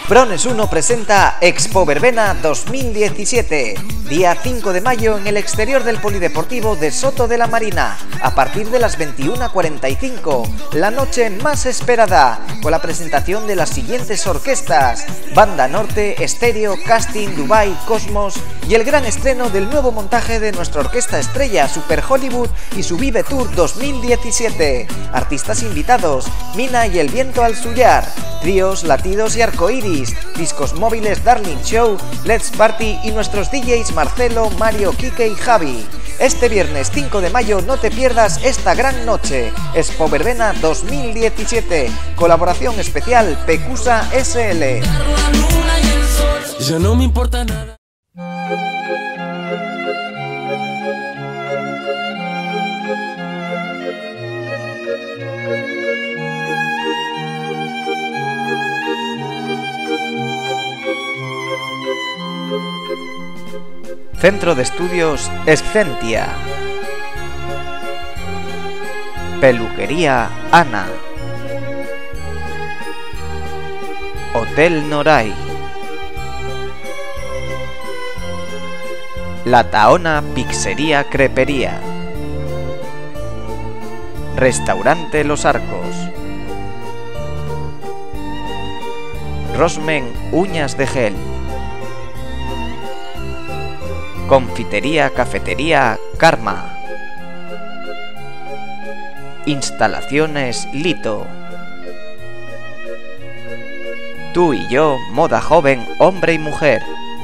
Brones 1 presenta Expo Verbena 2017, día 5 de mayo en el exterior del Polideportivo de Soto de la Marina, a partir de las 21:45, la noche más esperada, con la presentación de las siguientes orquestas: Banda Norte, Estéreo, Casting, Dubai, Cosmos y el gran estreno del nuevo montaje de nuestra orquesta estrella Super Hollywood y su Vive Tour 2017. Artistas invitados: Mina y el Viento al Suyar, tríos, latidos y arcoíris, discos móviles Darling Show, Let's Party y nuestros DJs Marcelo, Mario, Quique y Javi. Este viernes 5 de mayo no te pierdas esta gran noche. Expo Verbena 2017, colaboración especial Pecusa SL. Ya no me importa nada. Centro de Estudios Escentia. Peluquería Ana. Hotel Noray. La Taona Pizzería Crepería. Restaurante Los Arcos. Rosmen Uñas de Gel. Confitería Cafetería Karma. Instalaciones Lito. Tú y yo, moda joven, hombre y mujer.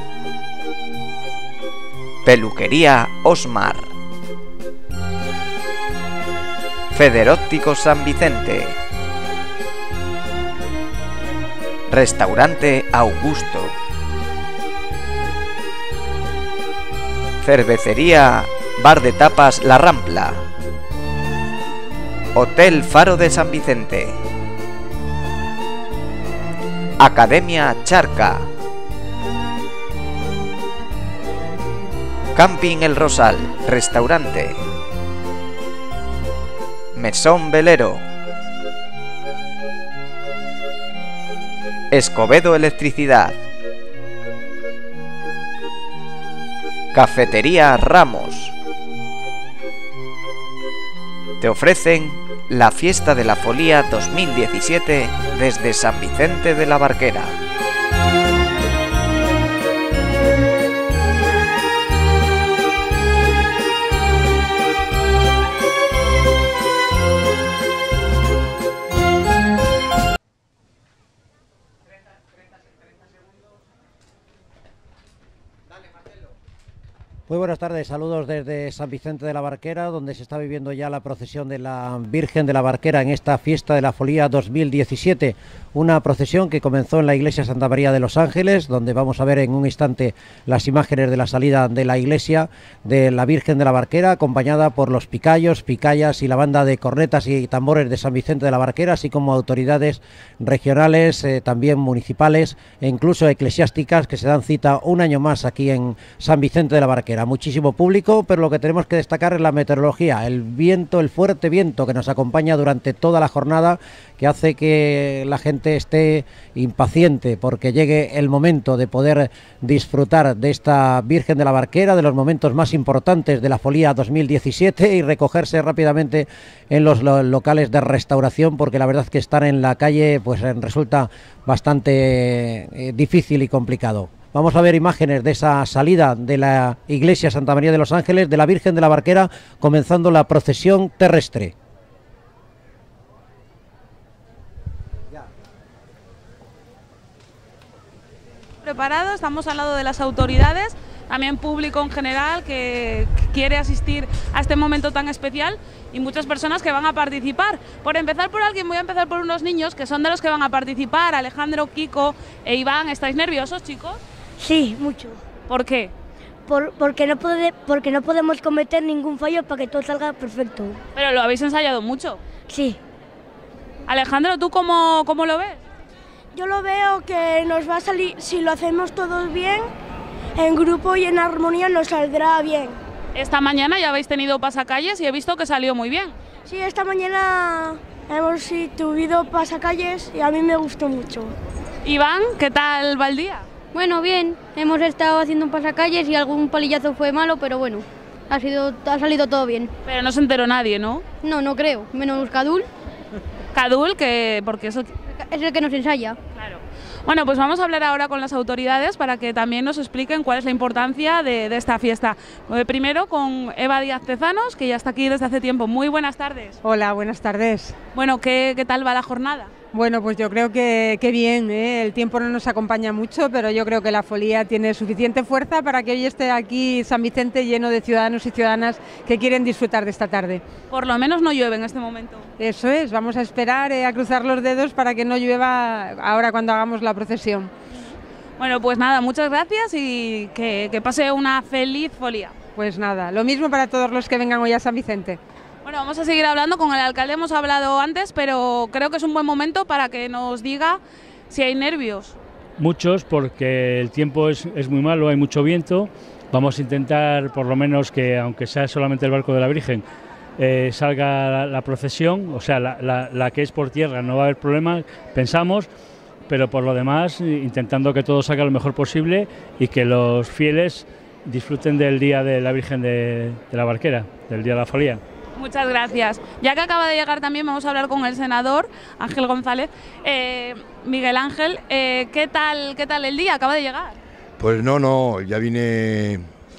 Peluquería Osmar. Federóptico San Vicente. Restaurante Augusto. Cervecería Bar de Tapas La Rampla. Hotel Faro de San Vicente. Academia Charca. Camping El Rosal, restaurante. Mesón Velero. Escobedo Electricidad. Cafetería Ramos. Te ofrecen la Fiesta de la Folía 2017 desde San Vicente de la Barquera. Muy buenas tardes, saludos desde San Vicente de la Barquera, donde se está viviendo ya la procesión de la Virgen de la Barquera en esta Fiesta de la Folía 2017. Una procesión que comenzó en la iglesia Santa María de los Ángeles, donde vamos a ver en un instante las imágenes de la salida de la iglesia de la Virgen de la Barquera, acompañada por los picayos, picayas y la banda de cornetas y tambores de San Vicente de la Barquera, así como autoridades regionales, también municipales e incluso eclesiásticas que se dan cita un año más aquí en San Vicente de la Barquera. Muchísimo público, pero lo que tenemos que destacar es la meteorología, el viento, el fuerte viento que nos acompaña durante toda la jornada, que hace que la gente esté impaciente porque llegue el momento de poder disfrutar de esta Virgen de la Barquera, de los momentos más importantes de la Folía 2017 y recogerse rápidamente en los locales de restauración, porque la verdad es que estar en la calle pues resulta bastante difícil y complicado. Vamos a ver imágenes de esa salida de la iglesia Santa María de los Ángeles, de la Virgen de la Barquera, comenzando la procesión terrestre. Preparados, estamos al lado de las autoridades, también público en general que quiere asistir a este momento tan especial y muchas personas que van a participar. Por empezar por alguien, voy a empezar por unos niños que son de los que van a participar, Alejandro, Kiko e Iván. ¿Estáis nerviosos, chicos? Sí, mucho. ¿Por qué? Porque no podemos cometer ningún fallo para que todo salga perfecto. Pero lo habéis ensayado mucho. Sí. Alejandro, ¿tú cómo lo ves? Yo lo veo que nos va a salir, si lo hacemos todos bien, en grupo y en armonía nos saldrá bien. Esta mañana ya habéis tenido pasacalles y he visto que salió muy bien. Sí, esta mañana hemos tenido pasacalles y a mí me gustó mucho. Iván, ¿qué tal va el día? Bueno, bien, hemos estado haciendo un pasacalles y algún palillazo fue malo, pero bueno, ha salido todo bien. Pero no se enteró nadie, ¿no? No creo, menos Cadul. Cadul, porque eso... Es el que nos ensaya. Claro. Bueno, pues vamos a hablar ahora con las autoridades para que también nos expliquen cuál es la importancia de esta fiesta. Primero con Eva Díaz Tezanos, que ya está aquí desde hace tiempo. Muy buenas tardes. Hola, buenas tardes. Bueno, ¿qué tal va la jornada? Bueno, pues yo creo que bien, ¿eh? El tiempo no nos acompaña mucho, pero yo creo que la folía tiene suficiente fuerza para que hoy esté aquí San Vicente lleno de ciudadanos y ciudadanas que quieren disfrutar de esta tarde. Por lo menos no llueve en este momento. Eso es, vamos a esperar a cruzar los dedos para que no llueva ahora cuando hagamos la procesión. Bueno, pues nada, muchas gracias y que pase una feliz folía. Pues nada, lo mismo para todos los que vengan hoy a San Vicente. Bueno, vamos a seguir hablando con el alcalde, hemos hablado antes, pero creo que es un buen momento para que nos diga si hay nervios. Muchos, porque el tiempo es muy malo, hay mucho viento. Vamos a intentar, por lo menos, que aunque sea solamente el barco de la Virgen, salga la procesión, o sea, la que es por tierra, no va a haber problema, pensamos, pero por lo demás, intentando que todo salga lo mejor posible y que los fieles disfruten del Día de la Virgen de la Barquera, del Día de la Folía. Muchas gracias. Ya que acaba de llegar también, vamos a hablar con el senador Ángel González. Miguel Ángel, ¿qué tal el día? ¿Acaba de llegar? Pues no, ya vine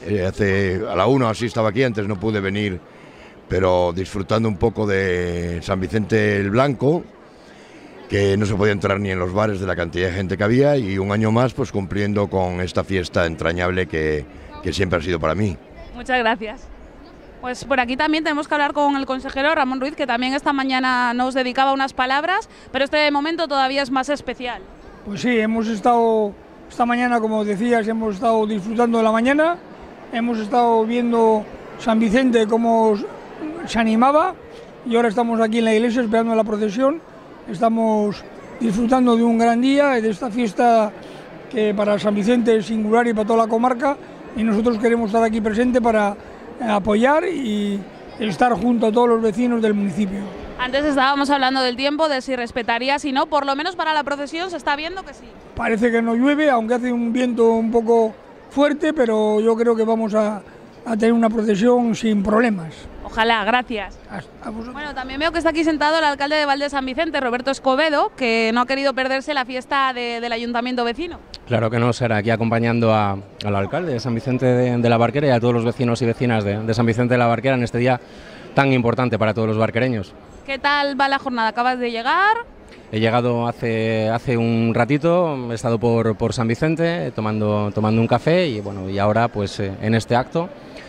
a la 1, así estaba aquí, antes no pude venir, pero disfrutando un poco de San Vicente el Blanco, que no se podía entrar ni en los bares de la cantidad de gente que había, y un año más pues cumpliendo con esta fiesta entrañable que siempre ha sido para mí. Muchas gracias. Pues por aquí también tenemos que hablar con el consejero Ramón Ruiz, que también esta mañana nos dedicaba unas palabras, pero este momento todavía es más especial. Pues sí, hemos estado esta mañana, como decías, hemos estado disfrutando de la mañana, hemos estado viendo San Vicente cómo se animaba y ahora estamos aquí en la iglesia esperando la procesión. Estamos disfrutando de un gran día y de esta fiesta que para San Vicente es singular y para toda la comarca, y nosotros queremos estar aquí presente para apoyar y estar junto a todos los vecinos del municipio. Antes estábamos hablando del tiempo, de si respetaría, si no, por lo menos para la procesión se está viendo que sí. Parece que no llueve, aunque hace un viento un poco fuerte, pero yo creo que vamos a tener una procesión sin problemas. Ojalá, gracias. Bueno, también veo que está aquí sentado el alcalde de Valde San Vicente, Roberto Escobedo, que no ha querido perderse la fiesta del ayuntamiento vecino. Claro que no, será aquí acompañando al alcalde de San Vicente de la Barquera y a todos los vecinos y vecinas de San Vicente de la Barquera en este día tan importante para todos los barquereños. ¿Qué tal va la jornada? ¿Acabas de llegar? He llegado hace un ratito, he estado por San Vicente tomando un café y bueno, y ahora pues en este acto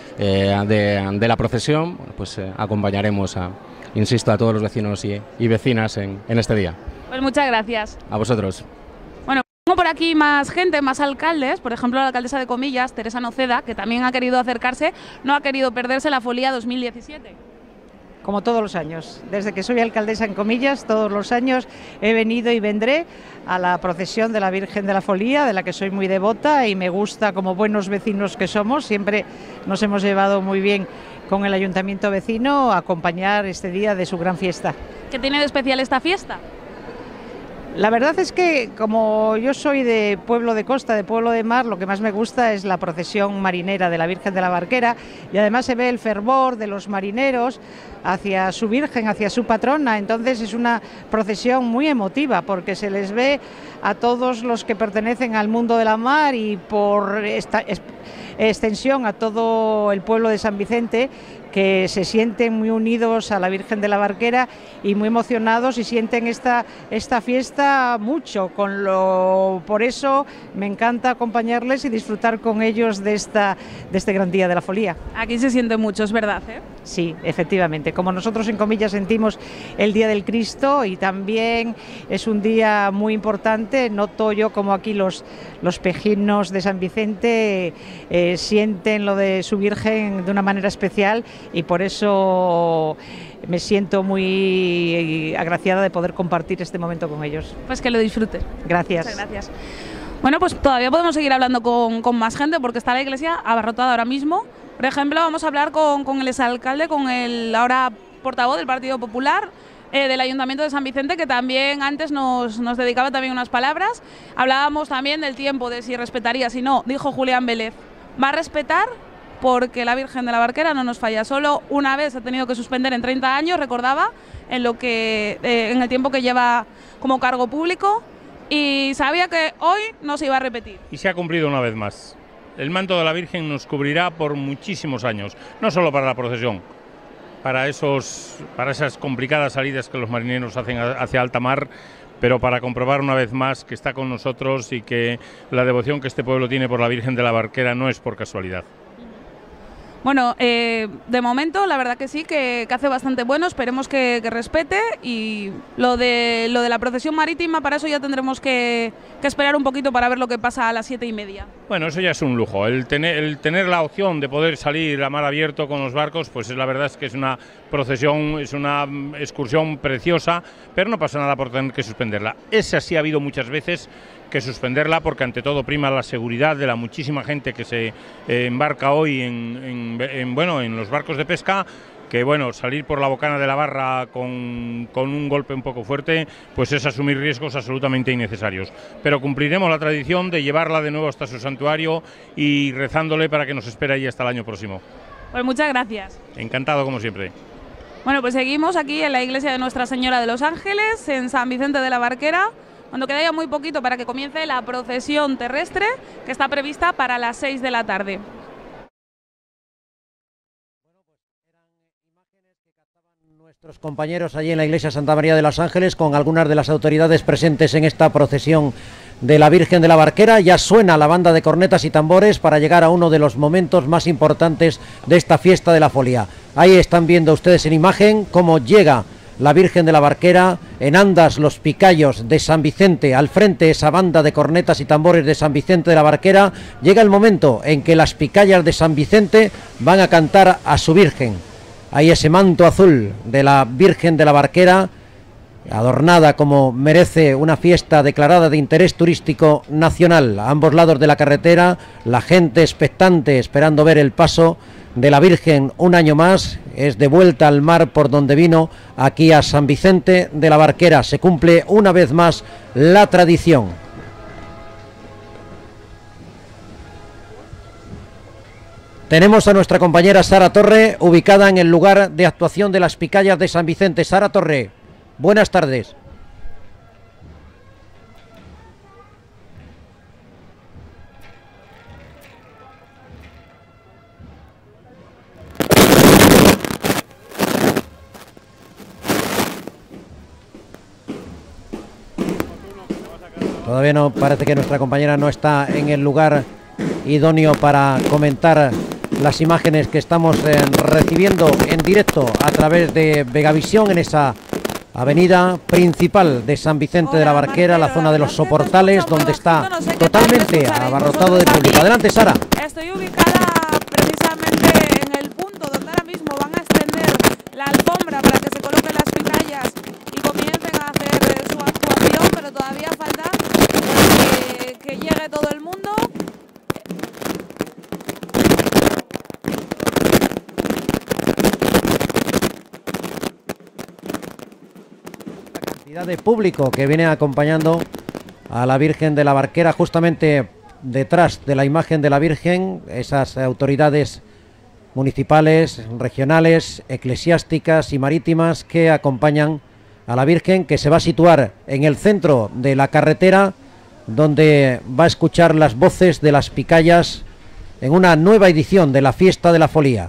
de la procesión pues acompañaremos insisto, a todos los vecinos y vecinas en este día. Pues muchas gracias. A vosotros. Bueno, tengo por aquí más gente, más alcaldes, por ejemplo la alcaldesa de Comillas, Teresa Noceda, que también ha querido acercarse, no ha querido perderse la Folía 2017. Como todos los años, desde que soy alcaldesa en Comillas, todos los años he venido y vendré a la procesión de la Virgen de la Folía, de la que soy muy devota y me gusta, como buenos vecinos que somos, siempre nos hemos llevado muy bien con el ayuntamiento vecino a acompañar este día de su gran fiesta. ¿Qué tiene de especial esta fiesta? La verdad es que como yo soy de pueblo de costa, de pueblo de mar, lo que más me gusta es la procesión marinera de la Virgen de la Barquera y además se ve el fervor de los marineros hacia su Virgen, hacia su patrona. Entonces es una procesión muy emotiva porque se les ve a todos los que pertenecen al mundo de la mar y por esta extensión a todo el pueblo de San Vicente, que se sienten muy unidos a la Virgen de la Barquera y muy emocionados y sienten esta fiesta mucho. Por eso me encanta acompañarles y disfrutar con ellos de este gran día de la Folía. Aquí se siente mucho, es verdad, ¿eh? Sí, efectivamente. Como nosotros en Comillas sentimos el Día del Cristo y también es un día muy importante, noto yo como aquí los pejinos de San Vicente sienten lo de su Virgen de una manera especial y por eso me siento muy agraciada de poder compartir este momento con ellos. Pues que lo disfruten. Gracias. Muchas gracias. Bueno, pues todavía podemos seguir hablando con más gente porque está la iglesia abarrotada ahora mismo. Por ejemplo, vamos a hablar con el exalcalde, con el ahora portavoz del Partido Popular, del Ayuntamiento de San Vicente, que también antes nos dedicaba también unas palabras. Hablábamos también del tiempo, de si respetaría, si no. Dijo Julián Vélez, va a respetar porque la Virgen de la Barquera no nos falla. Solo una vez ha tenido que suspender en 30 años, recordaba, en el tiempo que lleva como cargo público, y sabía que hoy no se iba a repetir. Y se ha cumplido una vez más. El manto de la Virgen nos cubrirá por muchísimos años, no solo para la procesión, para esas complicadas salidas que los marineros hacen hacia alta mar, pero para comprobar una vez más que está con nosotros y que la devoción que este pueblo tiene por la Virgen de la Barquera no es por casualidad. Bueno, de momento la verdad que sí, que hace bastante bueno, esperemos que respete, y lo de la procesión marítima, para eso ya tendremos que esperar un poquito para ver lo que pasa a las 7:30. Bueno, eso ya es un lujo, el tener la opción de poder salir a mar abierto con los barcos, pues la verdad es que es una procesión, es una excursión preciosa, pero no pasa nada por tener que suspenderla. Esa sí ha habido muchas veces que suspenderla, porque ante todo prima la seguridad de la muchísima gente que se embarca hoy en los barcos de pesca, que bueno, salir por la bocana de la barra con un golpe un poco fuerte, pues es asumir riesgos absolutamente innecesarios. Pero cumpliremos la tradición de llevarla de nuevo hasta su santuario y rezándole para que nos espere ahí hasta el año próximo. Pues muchas gracias. Encantado como siempre. Bueno, pues seguimos aquí en la iglesia de Nuestra Señora de los Ángeles, en San Vicente de la Barquera, cuando queda ya muy poquito para que comience la procesión terrestre, que está prevista para las 6 de la tarde. Nuestros compañeros allí en la iglesia Santa María de los Ángeles, con algunas de las autoridades presentes en esta procesión de la Virgen de la Barquera. Ya suena la banda de cornetas y tambores para llegar a uno de los momentos más importantes de esta fiesta de la folía. Ahí están viendo ustedes en imagen cómo llega la Virgen de la Barquera, en andas los picayos de San Vicente, al frente esa banda de cornetas y tambores de San Vicente de la Barquera. Llega el momento en que las picayas de San Vicente van a cantar a su Virgen. Hay ese manto azul de la Virgen de la Barquera, adornada como merece una fiesta declarada de interés turístico nacional. A ambos lados de la carretera, la gente expectante, esperando ver el paso de la Virgen un año más. Es de vuelta al mar por donde vino, aquí a San Vicente de la Barquera. Se cumple una vez más la tradición. Tenemos a nuestra compañera Sara Torre, ubicada en el lugar de actuación de las picayas de San Vicente. Sara Torre, buenas tardes. Todavía no, parece que nuestra compañera no está en el lugar idóneo para comentar las imágenes que estamos recibiendo en directo a través de Vegavisión en esa avenida principal de San Vicente de la Barquera, la zona de los soportales, donde está totalmente abarrotado de público. Adelante, Sara. Estoy ubicada precisamente en el punto donde ahora mismo van a extender la alfombra para que se coloquen las picayas y comiencen a hacer su actuación, pero todavía falta que llegue todo el mundo. De público que viene acompañando a la Virgen de la Barquera, justamente detrás de la imagen de la Virgen, esas autoridades municipales, regionales, eclesiásticas y marítimas que acompañan a la Virgen, que se va a situar en el centro de la carretera, donde va a escuchar las voces de las picayas en una nueva edición de la Fiesta de la Folía.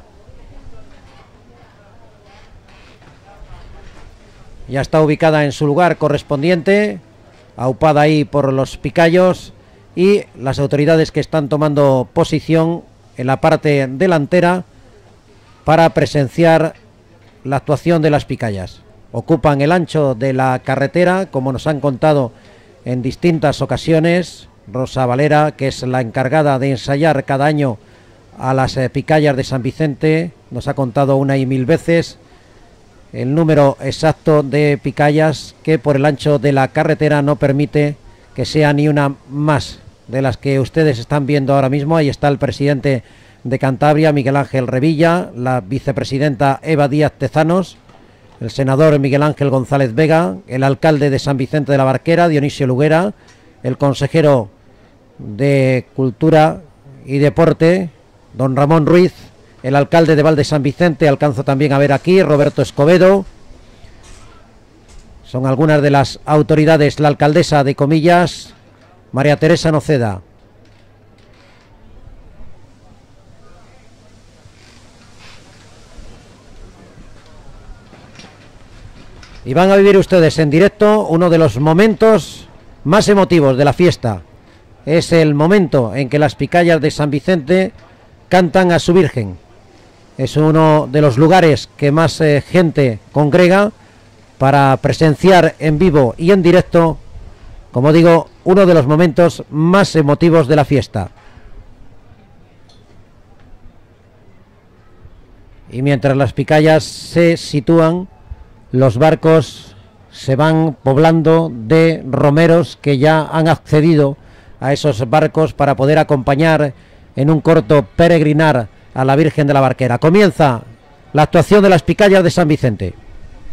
Ya está ubicada en su lugar correspondiente, aupada ahí por los picayos y las autoridades que están tomando posición en la parte delantera para presenciar la actuación de las picayas. Ocupan el ancho de la carretera, como nos han contado en distintas ocasiones. Rosa Valera, que es la encargada de ensayar cada año a las picayas de San Vicente, nos ha contado una y mil veces el número exacto de picayas, que por el ancho de la carretera no permite que sea ni una más de las que ustedes están viendo ahora mismo. Ahí está el presidente de Cantabria, Miguel Ángel Revilla, la vicepresidenta Eva Díaz Tezanos, el senador Miguel Ángel González Vega, el alcalde de San Vicente de la Barquera, Dionisio Luguera, el consejero de Cultura y Deporte, don Ramón Ruiz, el alcalde de Val de San Vicente, alcanzo también a ver aquí, Roberto Escobedo. Son algunas de las autoridades, la alcaldesa de Comillas, María Teresa Noceda. Y van a vivir ustedes en directo uno de los momentos más emotivos de la fiesta. Es el momento en que las picallas de San Vicente cantan a su Virgen. Es uno de los lugares que más gente congrega para presenciar en vivo y en directo, como digo, uno de los momentos más emotivos de la fiesta. Y mientras las picallas se sitúan, los barcos se van poblando de romeros que ya han accedido a esos barcos para poder acompañar en un corto peregrinar a la Virgen de la Barquera. Comienza la actuación de las picallas de San Vicente.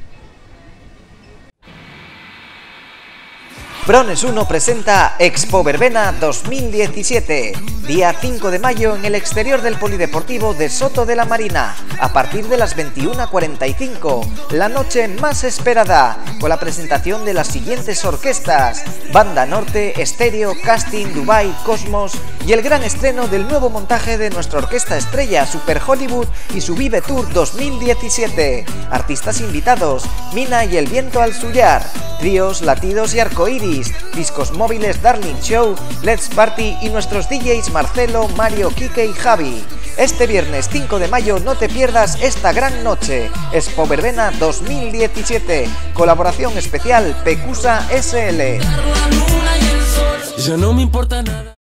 Brones 1 presenta Expo Verbena 2017, día 5 de mayo en el exterior del Polideportivo de Soto de la Marina, a partir de las 21:45, la noche más esperada, con la presentación de las siguientes orquestas: Banda Norte, Estéreo, Casting, Dubai, Cosmos, y el gran estreno del nuevo montaje de nuestra orquesta estrella Super Hollywood y su Vive Tour 2017. Artistas invitados: Mina y el Viento al Suyar, tríos, latidos y arcoíris, discos móviles Darling Show, Let's Party y nuestros DJs Marcelo, Mario, Quique y Javi. Este viernes 5 de mayo no te pierdas esta gran noche. Expo Verbena 2017, colaboración especial Pecusa SL. Ya no me importa nada.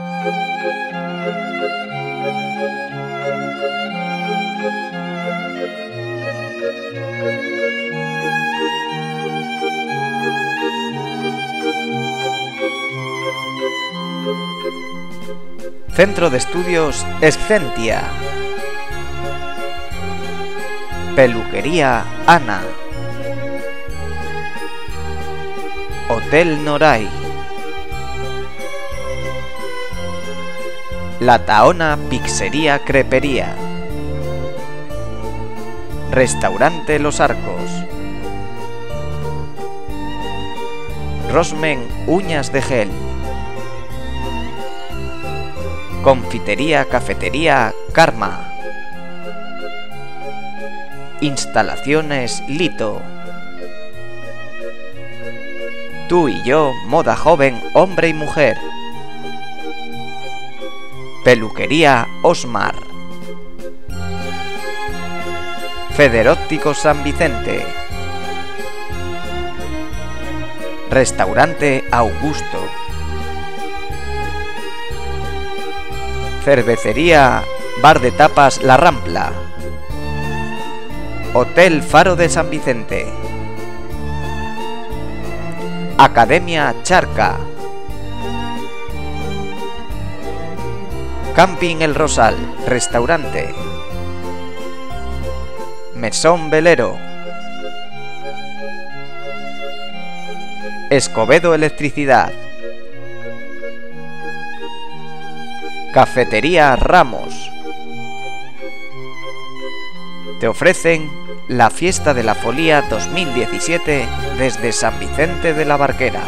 Centro de Estudios Escentia. Peluquería Ana. Hotel Noray. La Taona Pizzería Crepería. Restaurante Los Arcos. Rosmen Uñas de Gel. Confitería Cafetería Karma. Instalaciones Lito. Tú y yo, moda joven, hombre y mujer. Peluquería Osmar. Federóptico San Vicente. Restaurante Augusto. Cervecería Bar de Tapas La Rampla. Hotel Faro de San Vicente. Academia Charca. Camping El Rosal, restaurante. Mesón Velero. Escobedo Electricidad. Cafetería Ramos. Te ofrecen la Fiesta de la Folía 2017 desde San Vicente de la Barquera.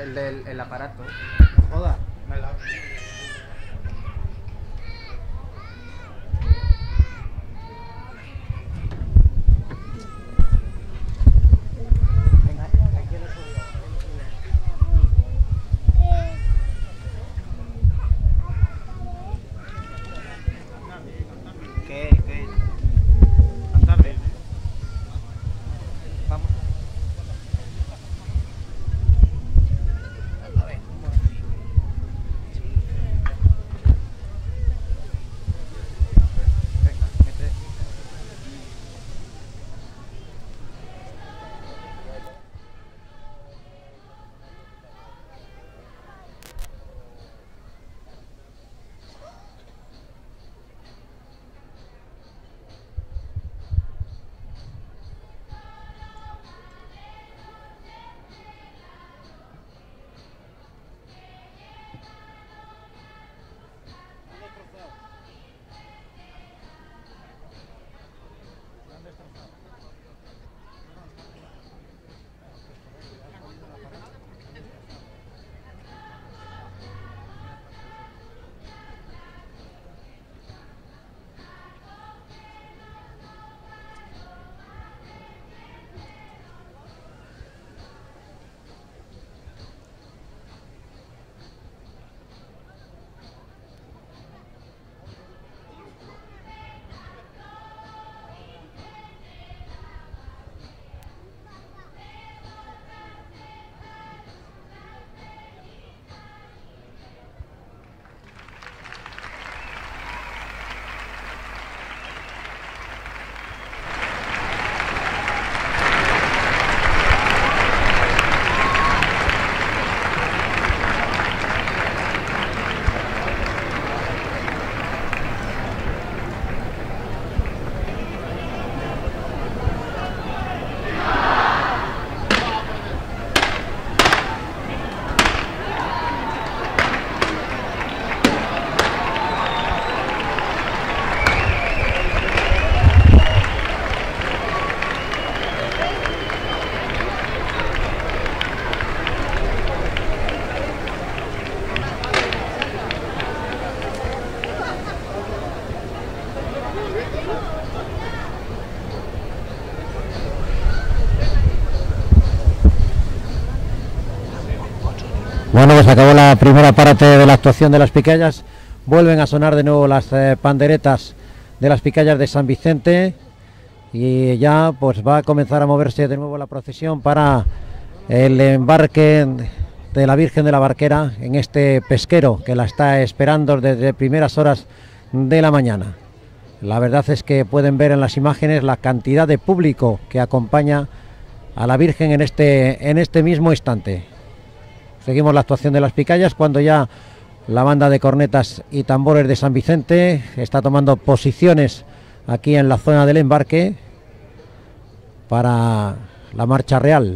el aparato. Joda. Bueno, pues acabó la primera parte de la actuación de las Picallas. Vuelven a sonar de nuevo las panderetas de las Picallas de San Vicente y ya pues va a comenzar a moverse de nuevo la procesión para el embarque de la Virgen de la Barquera en este pesquero que la está esperando desde primeras horas de la mañana. La verdad es que pueden ver en las imágenes la cantidad de público que acompaña a la Virgen en este mismo instante. Seguimos la actuación de las Picallas cuando ya la banda de cornetas y tambores de San Vicente está tomando posiciones aquí en la zona del embarque para la marcha real.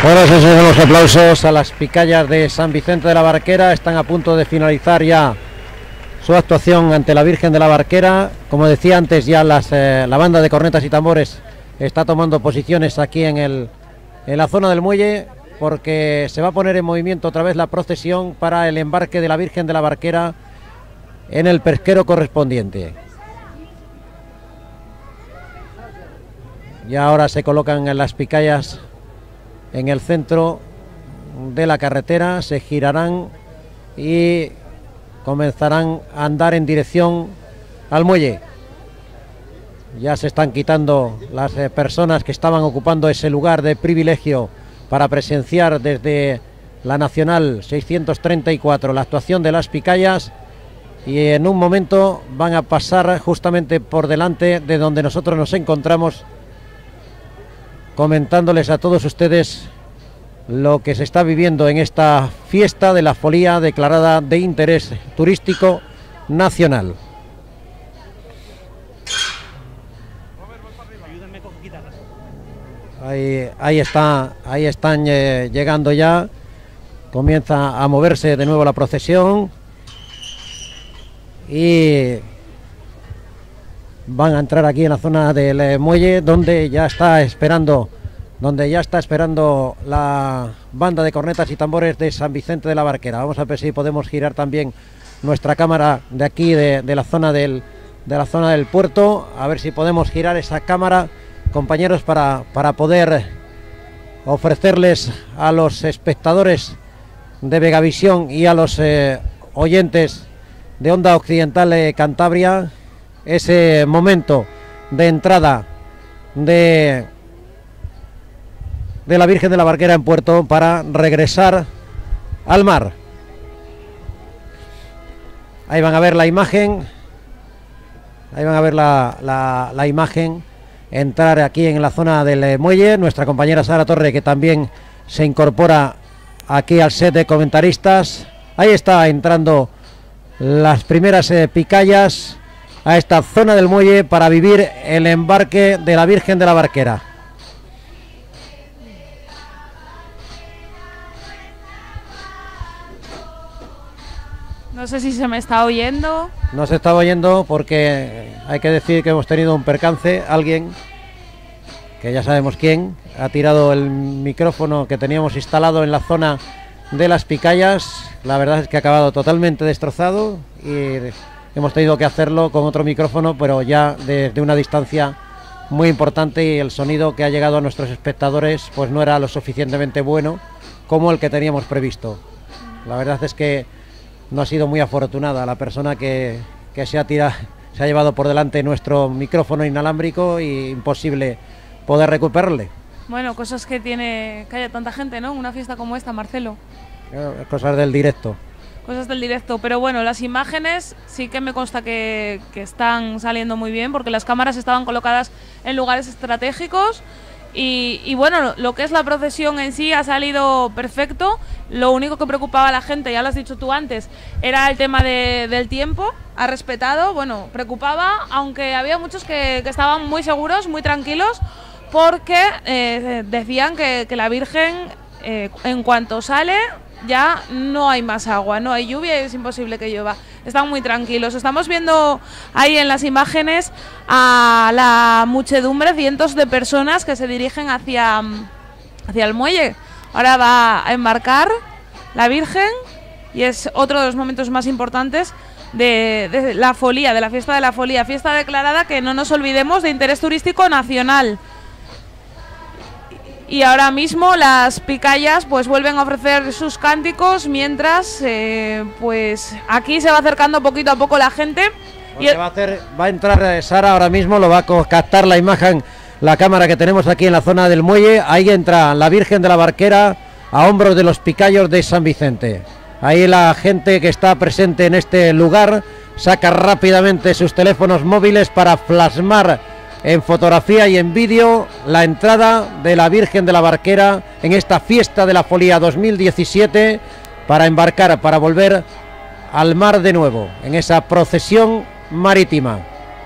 Bueno, esos son los aplausos a las picayas de San Vicente de la Barquera. Están a punto de finalizar ya su actuación ante la Virgen de la Barquera. Como decía antes, ya la banda de cornetas y tambores está tomando posiciones aquí en la zona del muelle, porque se va a poner en movimiento otra vez la procesión para el embarque de la Virgen de la Barquera en el pesquero correspondiente. Y ahora se colocan las picayas en el centro de la carretera, se girarán y comenzarán a andar en dirección al muelle. Ya se están quitando las personas que estaban ocupando ese lugar de privilegio para presenciar desde la Nacional 634 la actuación de las picayas, y en un momento van a pasar justamente por delante de donde nosotros nos encontramos, comentándoles a todos ustedes lo que se está viviendo en esta fiesta de la Folía declarada de interés turístico nacional. Ahí están llegando ya, comienza a moverse de nuevo la procesión y van a entrar aquí en la zona del muelle, donde ya está esperando la banda de cornetas y tambores de San Vicente de la Barquera. Vamos a ver si podemos girar también nuestra cámara de aquí de la zona del puerto, a ver si podemos girar esa cámara, compañeros, para poder ofrecerles a los espectadores de Vegavisión y a los oyentes de Onda Occidental Cantabria ese momento de entrada de la Virgen de la Barquera en puerto para regresar al mar. Ahí van a ver la imagen, la imagen entrar aquí en la zona del muelle. Nuestra compañera Sara Torre, que también se incorpora aquí al set de comentaristas. Ahí está entrando las primeras picayas a esta zona del muelle para vivir el embarque de la Virgen de la Barquera. No sé si se me está oyendo. No se está oyendo porque hay que decir que hemos tenido un percance. Alguien, que ya sabemos quién, ha tirado el micrófono que teníamos instalado en la zona de las picayas. La verdad es que ha acabado totalmente destrozado y hemos tenido que hacerlo con otro micrófono, pero ya desde una distancia muy importante, y el sonido que ha llegado a nuestros espectadores pues no era lo suficientemente bueno como el que teníamos previsto. La verdad es que no ha sido muy afortunada la persona que se ha llevado por delante nuestro micrófono inalámbrico, y imposible poder recuperarle. Bueno, cosas que haya tanta gente, ¿no? Una fiesta como esta, Marcelo. Cosas del directo. Cosas del directo, pero bueno, las imágenes sí que me consta que están saliendo muy bien, porque las cámaras estaban colocadas en lugares estratégicos. Y bueno, lo que es la procesión en sí ha salido perfecto. Lo único que preocupaba a la gente, ya lo has dicho tú antes, era el tema del tiempo. Ha respetado, bueno, preocupaba, aunque había muchos que estaban muy seguros, muy tranquilos, porque decían que la Virgen, en cuanto sale, ya no hay más agua, no hay lluvia y es imposible que llueva. Están muy tranquilos. Estamos viendo ahí en las imágenes a la muchedumbre, cientos de personas que se dirigen hacia el muelle. Ahora va a embarcar la Virgen y es otro de los momentos más importantes de la Folía, de la fiesta de la Folía, fiesta declarada, que no nos olvidemos, de interés turístico nacional. Y ahora mismo las picayas pues vuelven a ofrecer sus cánticos, mientras pues aquí se va acercando poquito a poco la gente. Pues va a entrar Sara ahora mismo, lo va a captar la imagen, la cámara que tenemos aquí en la zona del muelle. Ahí entra la Virgen de la Barquera a hombros de los picayos de San Vicente. Ahí la gente que está presente en este lugar saca rápidamente sus teléfonos móviles para plasmar en fotografía y en vídeo la entrada de la Virgen de la Barquera en esta fiesta de la Folía 2017, para embarcar, para volver al mar de nuevo en esa procesión marítima.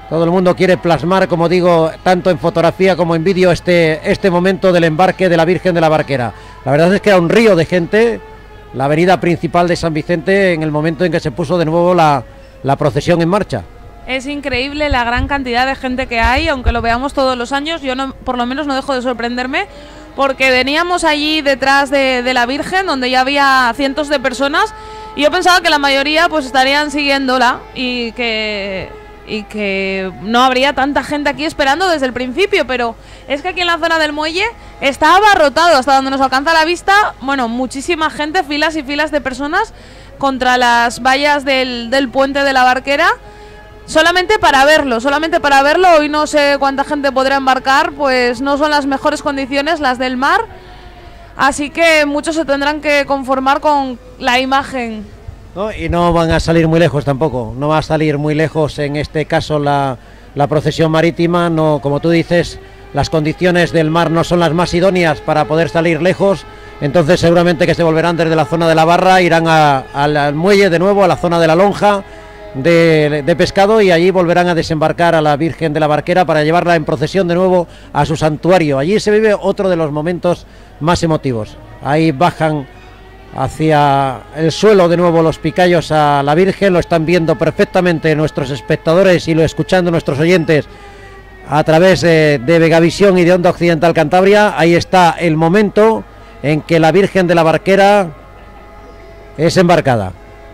Todo el mundo quiere plasmar, como digo, tanto en fotografía como en vídeo este momento del embarque de la Virgen de la Barquera. La verdad es que era un río de gente, la avenida principal de San Vicente, en el momento en que se puso de nuevo la procesión en marcha. Es increíble la gran cantidad de gente que hay, aunque lo veamos todos los años, yo no, por lo menos no dejo de sorprenderme, porque veníamos allí detrás de la Virgen, donde ya había cientos de personas, y yo pensaba que la mayoría pues estarían siguiéndola y que no habría tanta gente aquí esperando desde el principio, pero es que aquí en la zona del muelle está abarrotado hasta donde nos alcanza la vista, bueno, muchísima gente, filas y filas de personas contra las vallas del puente de la Barquera, solamente para verlo. Hoy no sé cuánta gente podrá embarcar, pues no son las mejores condiciones las del mar, así que muchos se tendrán que conformar con la imagen. ¿No? Y no van a salir muy lejos tampoco, no va a salir muy lejos en este caso la procesión marítima, no, como tú dices, las condiciones del mar no son las más idóneas para poder salir lejos, entonces seguramente que se volverán desde la zona de la barra, irán al muelle de nuevo, a la zona de la lonja de pescado, y allí volverán a desembarcar a la Virgen de la Barquera para llevarla en procesión de nuevo a su santuario. Allí se vive otro de los momentos más emotivos, ahí bajan hacia el suelo de nuevo los picayos a la Virgen, lo están viendo perfectamente nuestros espectadores y lo escuchando nuestros oyentes a través de Vegavisión y de Onda Occidental Cantabria. Ahí está el momento en que la Virgen de la Barquera es embarcada.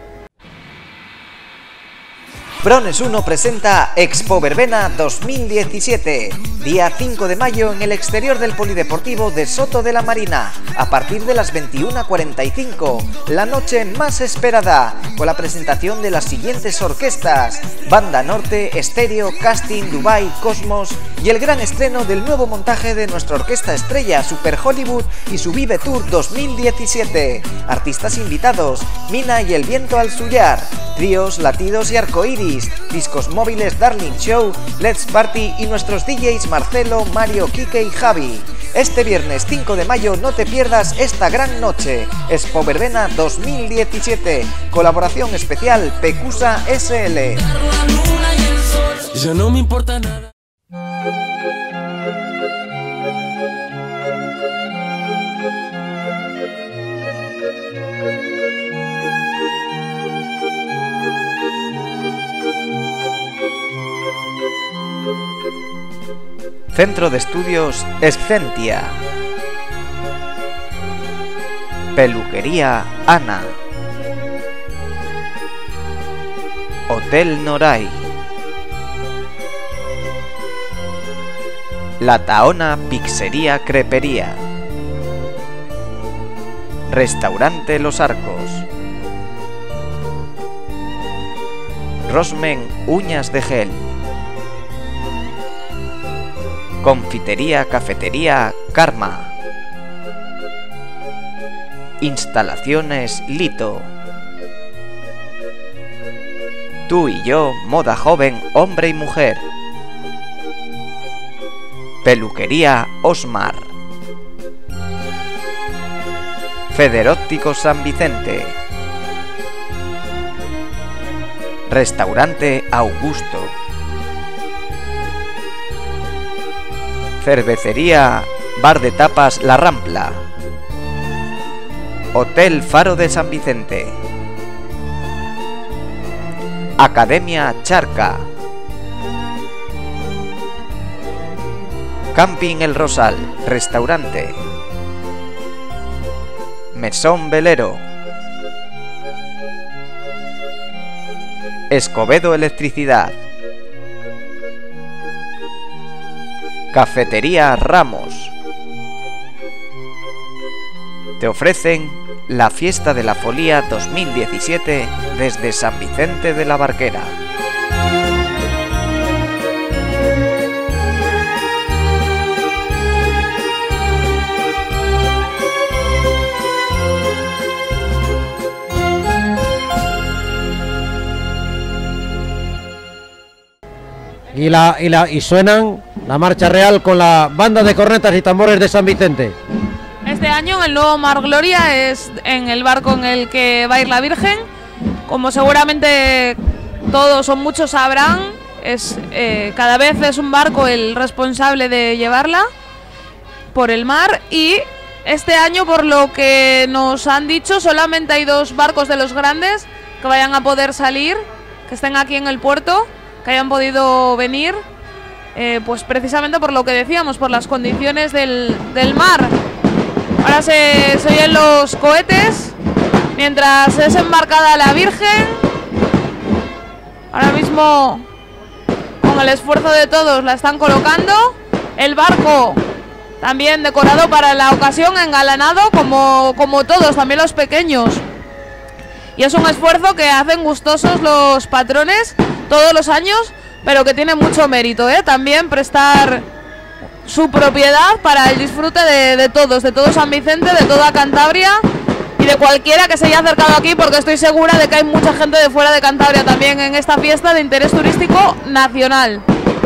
Brones 1 presenta Expo Verbena 2017, día 5 de mayo en el exterior del Polideportivo de Soto de la Marina, a partir de las 21:45, la noche más esperada, con la presentación de las siguientes orquestas: Banda Norte, Estéreo, Casting, Dubai, Cosmos y el gran estreno del nuevo montaje de nuestra orquesta estrella Super Hollywood y su Vive Tour 2017. Artistas invitados: Mina y el Viento al Suyar, tríos, latidos y arcoíris, discos móviles Darling Show, Let's Party y nuestros DJs Marcelo, Mario, Quique y Javi. Este viernes 5 de mayo no te pierdas esta gran noche. Expo Verbena 2017, colaboración especial Pecusa SL. Ya no me importa nada. Centro de Estudios Escentia. Peluquería Ana. Hotel Noray. La Taona Pizzería Crepería. Restaurante Los Arcos. Rosmen Uñas de Gel. Confitería Cafetería Karma. Instalaciones Lito. Tú y yo, moda joven, hombre y mujer. Peluquería Osmar. Federóptico San Vicente. Restaurante Augusto. Cervecería Bar de Tapas La Rampla. Hotel Faro de San Vicente. Academia Charca. Camping El Rosal, restaurante. Mesón Velero. Escobedo Electricidad. Cafetería Ramos. Te ofrecen la Fiesta de la Folía 2017 desde San Vicente de la Barquera. Y suenan la marcha real con la banda de cornetas y tambores de San Vicente. Este año el nuevo Mar Gloria es en el barco en el que va a ir la Virgen. Como seguramente todos o muchos sabrán, cada vez es un barco el responsable de llevarla por el mar, y este año, por lo que nos han dicho, solamente hay 2 barcos de los grandes que vayan a poder salir, que estén aquí en el puerto, que hayan podido venir, pues precisamente por lo que decíamos, por las condiciones del mar. Ahora se oyen los cohetes mientras es embarcada la Virgen. Ahora mismo, con el esfuerzo de todos, la están colocando. El barco también decorado para la ocasión, engalanado como todos, también los pequeños. Y es un esfuerzo que hacen gustosos los patrones todos los años, pero que tiene mucho mérito, también prestar su propiedad para el disfrute de todo San Vicente, de toda Cantabria y de cualquiera que se haya acercado aquí, porque estoy segura de que hay mucha gente de fuera de Cantabria también en esta fiesta de interés turístico nacional.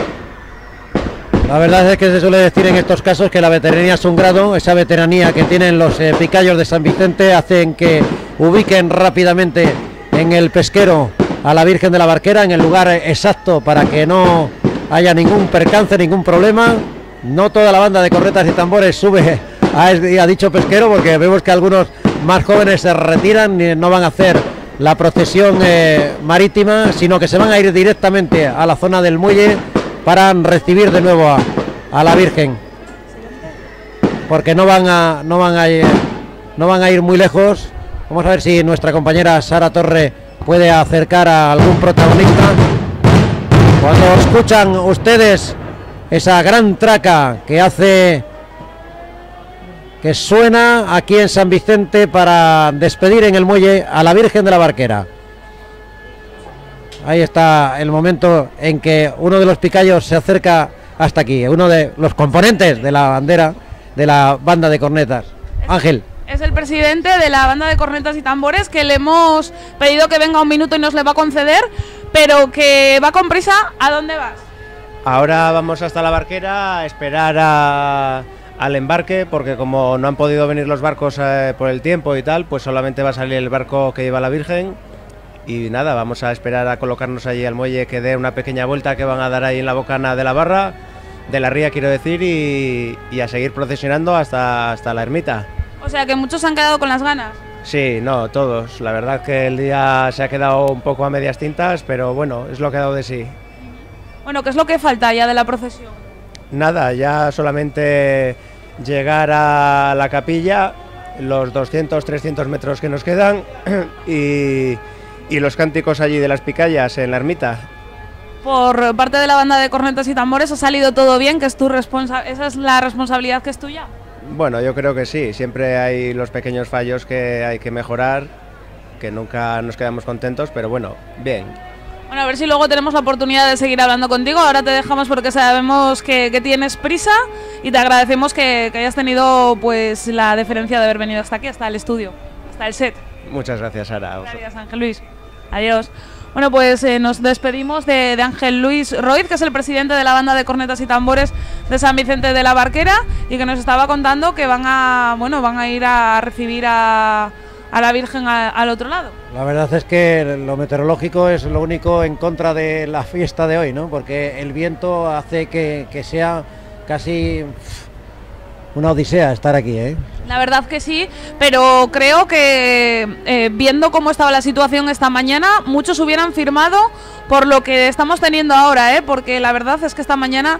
La verdad es que se suele decir en estos casos que la veteranía es un grado. Esa veteranía que tienen los picallos de San Vicente hacen que ubiquen rápidamente en el pesquero a la Virgen de la Barquera, en el lugar exacto para que no haya ningún percance, ningún problema. No toda la banda de cornetas y tambores sube a dicho pesquero, porque vemos que algunos más jóvenes se retiran y no van a hacer la procesión marítima, sino que se van a ir directamente a la zona del muelle para recibir de nuevo a la Virgen, porque no van a ir muy lejos. Vamos a ver si nuestra compañera Sara Torre puede acercar a algún protagonista. Cuando escuchan ustedes esa gran traca que suena aquí en San Vicente para despedir en el muelle a la Virgen de la Barquera. Ahí está el momento en que uno de los picallos se acerca hasta aquí, uno de los componentes de la bandera de la banda de cornetas. Ángel. Es el presidente de la banda de cornetas y tambores, que le hemos pedido que venga un minuto y nos le va a conceder, pero que va con prisa. ¿A dónde vas? Ahora vamos hasta la Barquera a esperar al embarque, porque como no han podido venir los barcos por el tiempo y tal, pues solamente va a salir el barco que lleva la Virgen. Y nada, vamos a esperar a colocarnos allí al muelle, que dé una pequeña vuelta que van a dar ahí en la bocana de la barra, de la ría quiero decir, y a seguir procesionando hasta la ermita. O sea que muchos se han quedado con las ganas. Sí, no, todos. La verdad que el día se ha quedado un poco a medias tintas, pero bueno, es lo que ha dado de sí. Bueno, ¿qué es lo que falta ya de la procesión? Nada, ya solamente llegar a la capilla, los 200-300 metros que nos quedan y los cánticos allí de las picallas en la ermita. Por parte de la banda de cornetas y tambores, ¿ha salido todo bien? Que es esa es la responsabilidad que es tuya. Bueno, yo creo que sí, siempre hay los pequeños fallos que hay que mejorar, que nunca nos quedamos contentos, pero bueno, bien. Bueno, a ver si luego tenemos la oportunidad de seguir hablando contigo. Ahora te dejamos porque sabemos que tienes prisa, y te agradecemos que hayas tenido pues la deferencia de haber venido hasta aquí, hasta el estudio, hasta el set. Muchas gracias, Sara. Gracias, Ángel Luis. Adiós. Bueno, pues nos despedimos de Ángel Luis Roiz, que es el presidente de la banda de cornetas y tambores de San Vicente de la Barquera, y que nos estaba contando que van a ir a recibir a la Virgen al otro lado. La verdad es que lo meteorológico es lo único en contra de la fiesta de hoy, ¿no? Porque el viento hace que sea casi una odisea estar aquí, ¿eh? La verdad que sí, pero creo que viendo cómo estaba la situación esta mañana, muchos hubieran firmado por lo que estamos teniendo ahora, porque la verdad es que esta mañana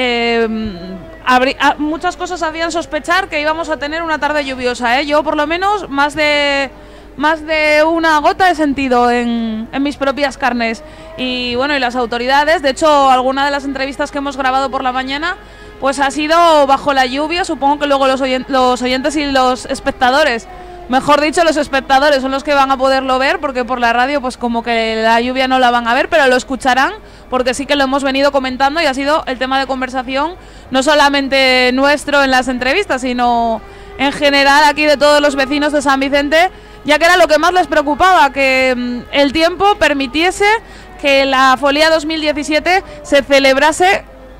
muchas cosas hacían sospechar que íbamos a tener una tarde lluviosa, Yo por lo menos más de una gota he sentido en mis propias carnes. Y bueno, y las autoridades, de hecho, alguna de las entrevistas que hemos grabado por la mañana pues ha sido bajo la lluvia. Supongo que luego los oyentes y los espectadores, mejor dicho, los espectadores son los que van a poderlo ver, porque por la radio pues como que la lluvia no la van a ver, pero lo escucharán, porque sí que lo hemos venido comentando y ha sido el tema de conversación no solamente nuestro en las entrevistas, sino en general aquí de todos los vecinos de San Vicente, ya que era lo que más les preocupaba, que el tiempo permitiese que la Folía 2017 se celebrase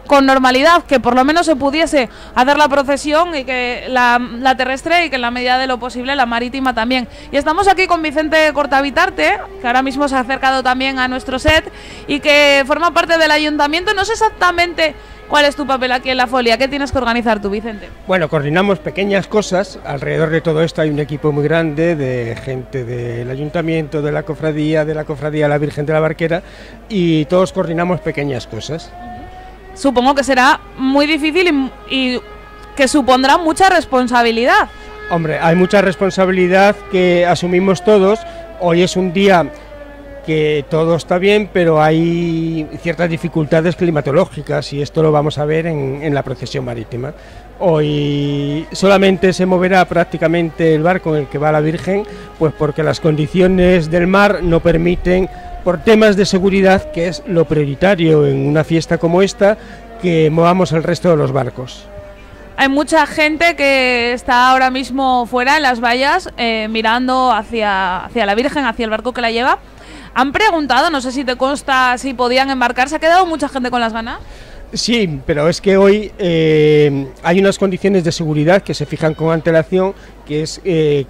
con normalidad, que por lo menos se pudiese hacer la procesión y que la terrestre y que en la medida de lo posible la marítima también. Y estamos aquí con Vicente Cortavitarte, que ahora mismo se ha acercado también a nuestro set y que forma parte del ayuntamiento. No sé exactamente cuál es tu papel aquí en la folia, ¿qué tienes que organizar tú, Vicente? Bueno, coordinamos pequeñas cosas, alrededor de todo esto hay un equipo muy grande de gente del ayuntamiento, de la cofradía de la Virgen de la Barquera, y todos coordinamos pequeñas cosas. Supongo que será muy difícil y que supondrá mucha responsabilidad. Hombre, hay mucha responsabilidad que asumimos todos. Hoy es un día que todo está bien, pero hay ciertas dificultades climatológicas y esto lo vamos a ver en la procesión marítima. Hoy solamente se moverá prácticamente el barco en el que va la Virgen, pues porque las condiciones del mar no permiten, por temas de seguridad, que es lo prioritario en una fiesta como esta, que movamos el resto de los barcos. Hay mucha gente que está ahora mismo fuera en las vallas mirando hacia la Virgen, hacia el barco que la lleva. Han preguntado, no sé si te consta, si podían embarcar. ¿Se ha quedado mucha gente con las ganas? Sí, pero es que hoy hay unas condiciones de seguridad que se fijan con antelación, que es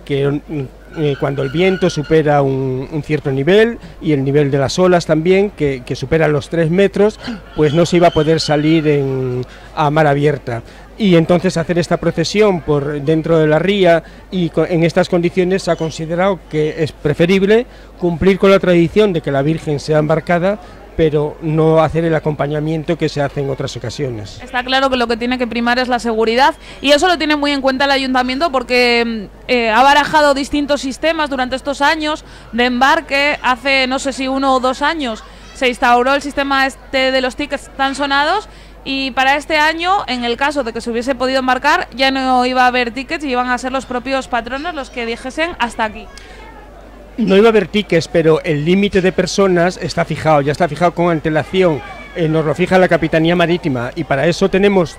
cuando el viento supera un cierto nivel y el nivel de las olas también, que supera los 3 metros, pues no se iba a poder salir a mar abierta. Y entonces hacer esta procesión por dentro de la ría y en estas condiciones se ha considerado que es preferible cumplir con la tradición de que la Virgen sea embarcada, pero no hacer el acompañamiento que se hace en otras ocasiones. Está claro que lo que tiene que primar es la seguridad y eso lo tiene muy en cuenta el ayuntamiento porque ha barajado distintos sistemas durante estos años de embarque. Hace no sé si 1 o 2 años se instauró el sistema este de los tickets tan sonados y para este año, en el caso de que se hubiese podido embarcar, ya no iba a haber tickets y iban a ser los propios patronos los que dijesen hasta aquí. No iba a haber tickets, pero el límite de personas está fijado, ya está fijado con antelación, nos lo fija la Capitanía Marítima y para eso tenemos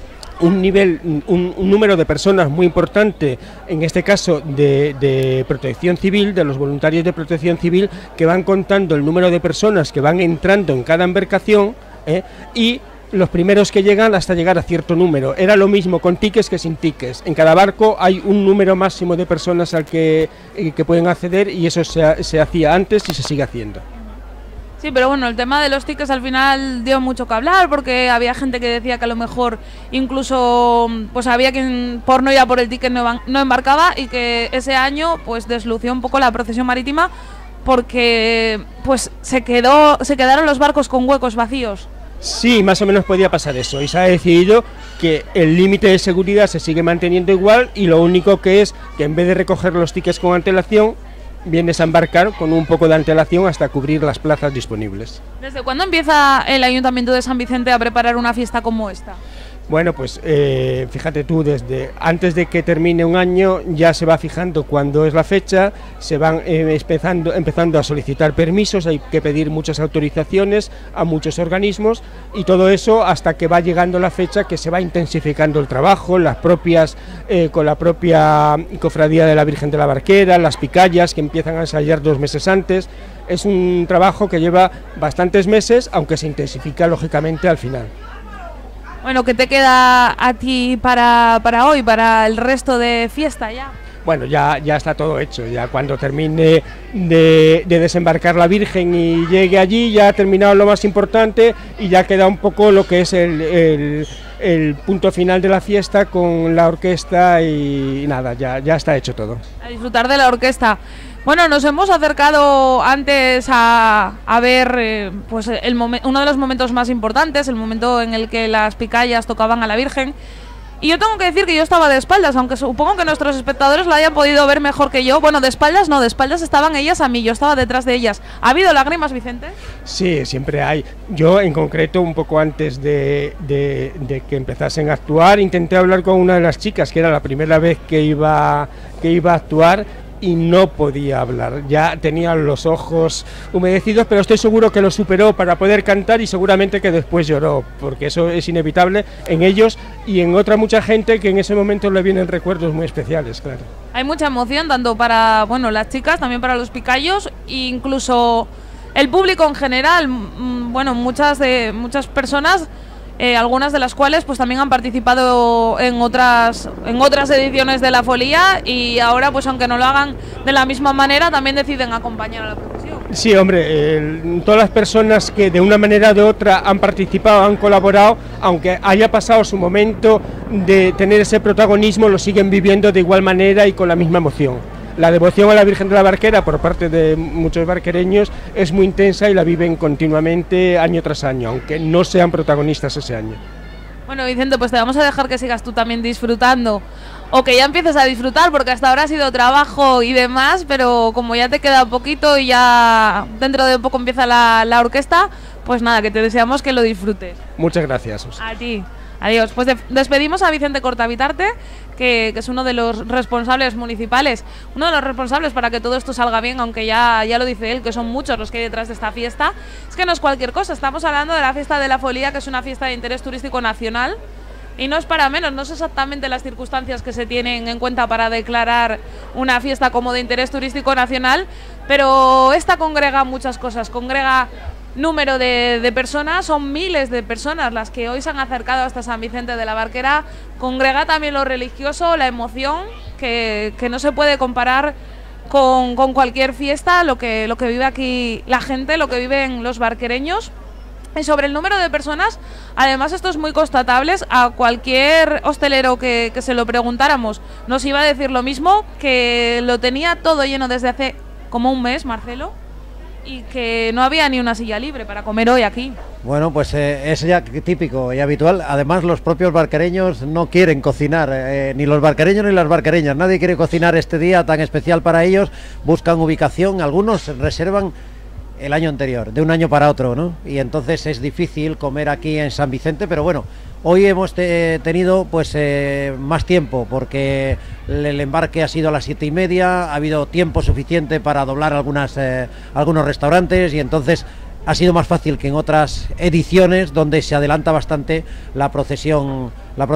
un número de personas muy importante, en este caso de protección civil, de los voluntarios de protección civil, que van contando el número de personas que van entrando en cada embarcación y los primeros que llegan hasta llegar a cierto número. Era lo mismo con tickets que sin tickets. En cada barco hay un número máximo de personas al que pueden acceder y eso se hacía antes y se sigue haciendo. Sí, pero bueno, el tema de los tickets al final dio mucho que hablar porque había gente que decía que a lo mejor incluso pues había quien por no ir a por el ticket no embarcaba y que ese año pues deslució un poco la procesión marítima porque pues se quedaron los barcos con huecos vacíos. Sí, más o menos podía pasar eso y se ha decidido que el límite de seguridad se sigue manteniendo igual y lo único que es que en vez de recoger los tickets con antelación, vienes a embarcar con un poco de antelación hasta cubrir las plazas disponibles. ¿Desde cuándo empieza el Ayuntamiento de San Vicente a preparar una fiesta como esta? Bueno, pues fíjate tú, desde antes de que termine un año ya se va fijando cuándo es la fecha, se van empezando a solicitar permisos, hay que pedir muchas autorizaciones a muchos organismos y todo eso hasta que va llegando la fecha que se va intensificando el trabajo, con la propia Cofradía de la Virgen de la Barquera, las picallas que empiezan a ensayar 2 meses antes. Es un trabajo que lleva bastantes meses, aunque se intensifica lógicamente al final. Bueno, ¿qué te queda a ti para hoy, para el resto de fiesta ya? Bueno, ya está todo hecho, ya cuando termine de desembarcar la Virgen y llegue allí ya ha terminado lo más importante y ya queda un poco lo que es el punto final de la fiesta con la orquesta y nada, ya está hecho todo. A disfrutar de la orquesta. Bueno, nos hemos acercado antes a ver pues uno de los momentos más importantes, el momento en el que las picallas tocaban a la Virgen. Y yo tengo que decir que yo estaba de espaldas, aunque supongo que nuestros espectadores la hayan podido ver mejor que yo. Bueno, de espaldas no, de espaldas estaban ellas a mí, yo estaba detrás de ellas. ¿Ha habido lágrimas, Vicente? Sí, siempre hay. Yo, en concreto, un poco antes de que empezasen a actuar, intenté hablar con una de las chicas, que era la primera vez que iba a actuar, y no podía hablar, ya tenía los ojos humedecidos, pero estoy seguro que lo superó para poder cantar y seguramente que después lloró, porque eso es inevitable en ellos y en otra mucha gente que en ese momento le vienen recuerdos muy especiales, claro. Hay mucha emoción tanto para las chicas, también para los picallos, e incluso el público en general. Bueno, muchas personas algunas de las cuales pues también han participado en otras ediciones de la folía, y ahora pues aunque no lo hagan de la misma manera también deciden acompañar a la procesión. Sí, hombre, todas las personas que de una manera o de otra han participado, han colaborado, aunque haya pasado su momento de tener ese protagonismo, lo siguen viviendo de igual manera y con la misma emoción. La devoción a la Virgen de la Barquera por parte de muchos barquereños es muy intensa y la viven continuamente año tras año, aunque no sean protagonistas ese año. Bueno, Vicente, pues te vamos a dejar que sigas tú también disfrutando, o que ya empieces a disfrutar, porque hasta ahora ha sido trabajo y demás, pero como ya te queda poquito y ya dentro de poco empieza la orquesta, pues nada, que te deseamos que lo disfrutes. Muchas gracias. A ti. Adiós. Pues despedimos a Vicente Cortavitarte, que es uno de los responsables municipales, uno de los responsables para que todo esto salga bien, aunque ya lo dice él, que son muchos los que hay detrás de esta fiesta. Es que no es cualquier cosa, estamos hablando de la fiesta de la Folía, que es una fiesta de interés turístico nacional, y no es para menos, no sé exactamente las circunstancias que se tienen en cuenta para declarar una fiesta como de interés turístico nacional, pero esta congrega muchas cosas, congrega número de personas, son miles de personas las que hoy se han acercado hasta San Vicente de la Barquera, congrega también lo religioso, la emoción, que no se puede comparar con cualquier fiesta, lo que vive aquí la gente, lo que viven los barquereños. Y sobre el número de personas, además esto es muy constatable, a cualquier hostelero que se lo preguntáramos nos iba a decir lo mismo, que lo tenía todo lleno desde hace como un mes, Marcelo, y que no había ni una silla libre para comer hoy aquí. Bueno, pues es ya típico y habitual. Además, los propios barquereños no quieren cocinar, ni los barquereños ni las barquereñas. Nadie quiere cocinar este día tan especial para ellos. Buscan ubicación, algunos reservan el año anterior, de un año para otro, ¿no? Y entonces es difícil comer aquí en San Vicente, pero bueno, hoy hemos tenido pues más tiempo, porque el embarque ha sido a las 7:30, ha habido tiempo suficiente para doblar algunos restaurantes, y entonces ha sido más fácil que en otras ediciones donde se adelanta bastante la procesión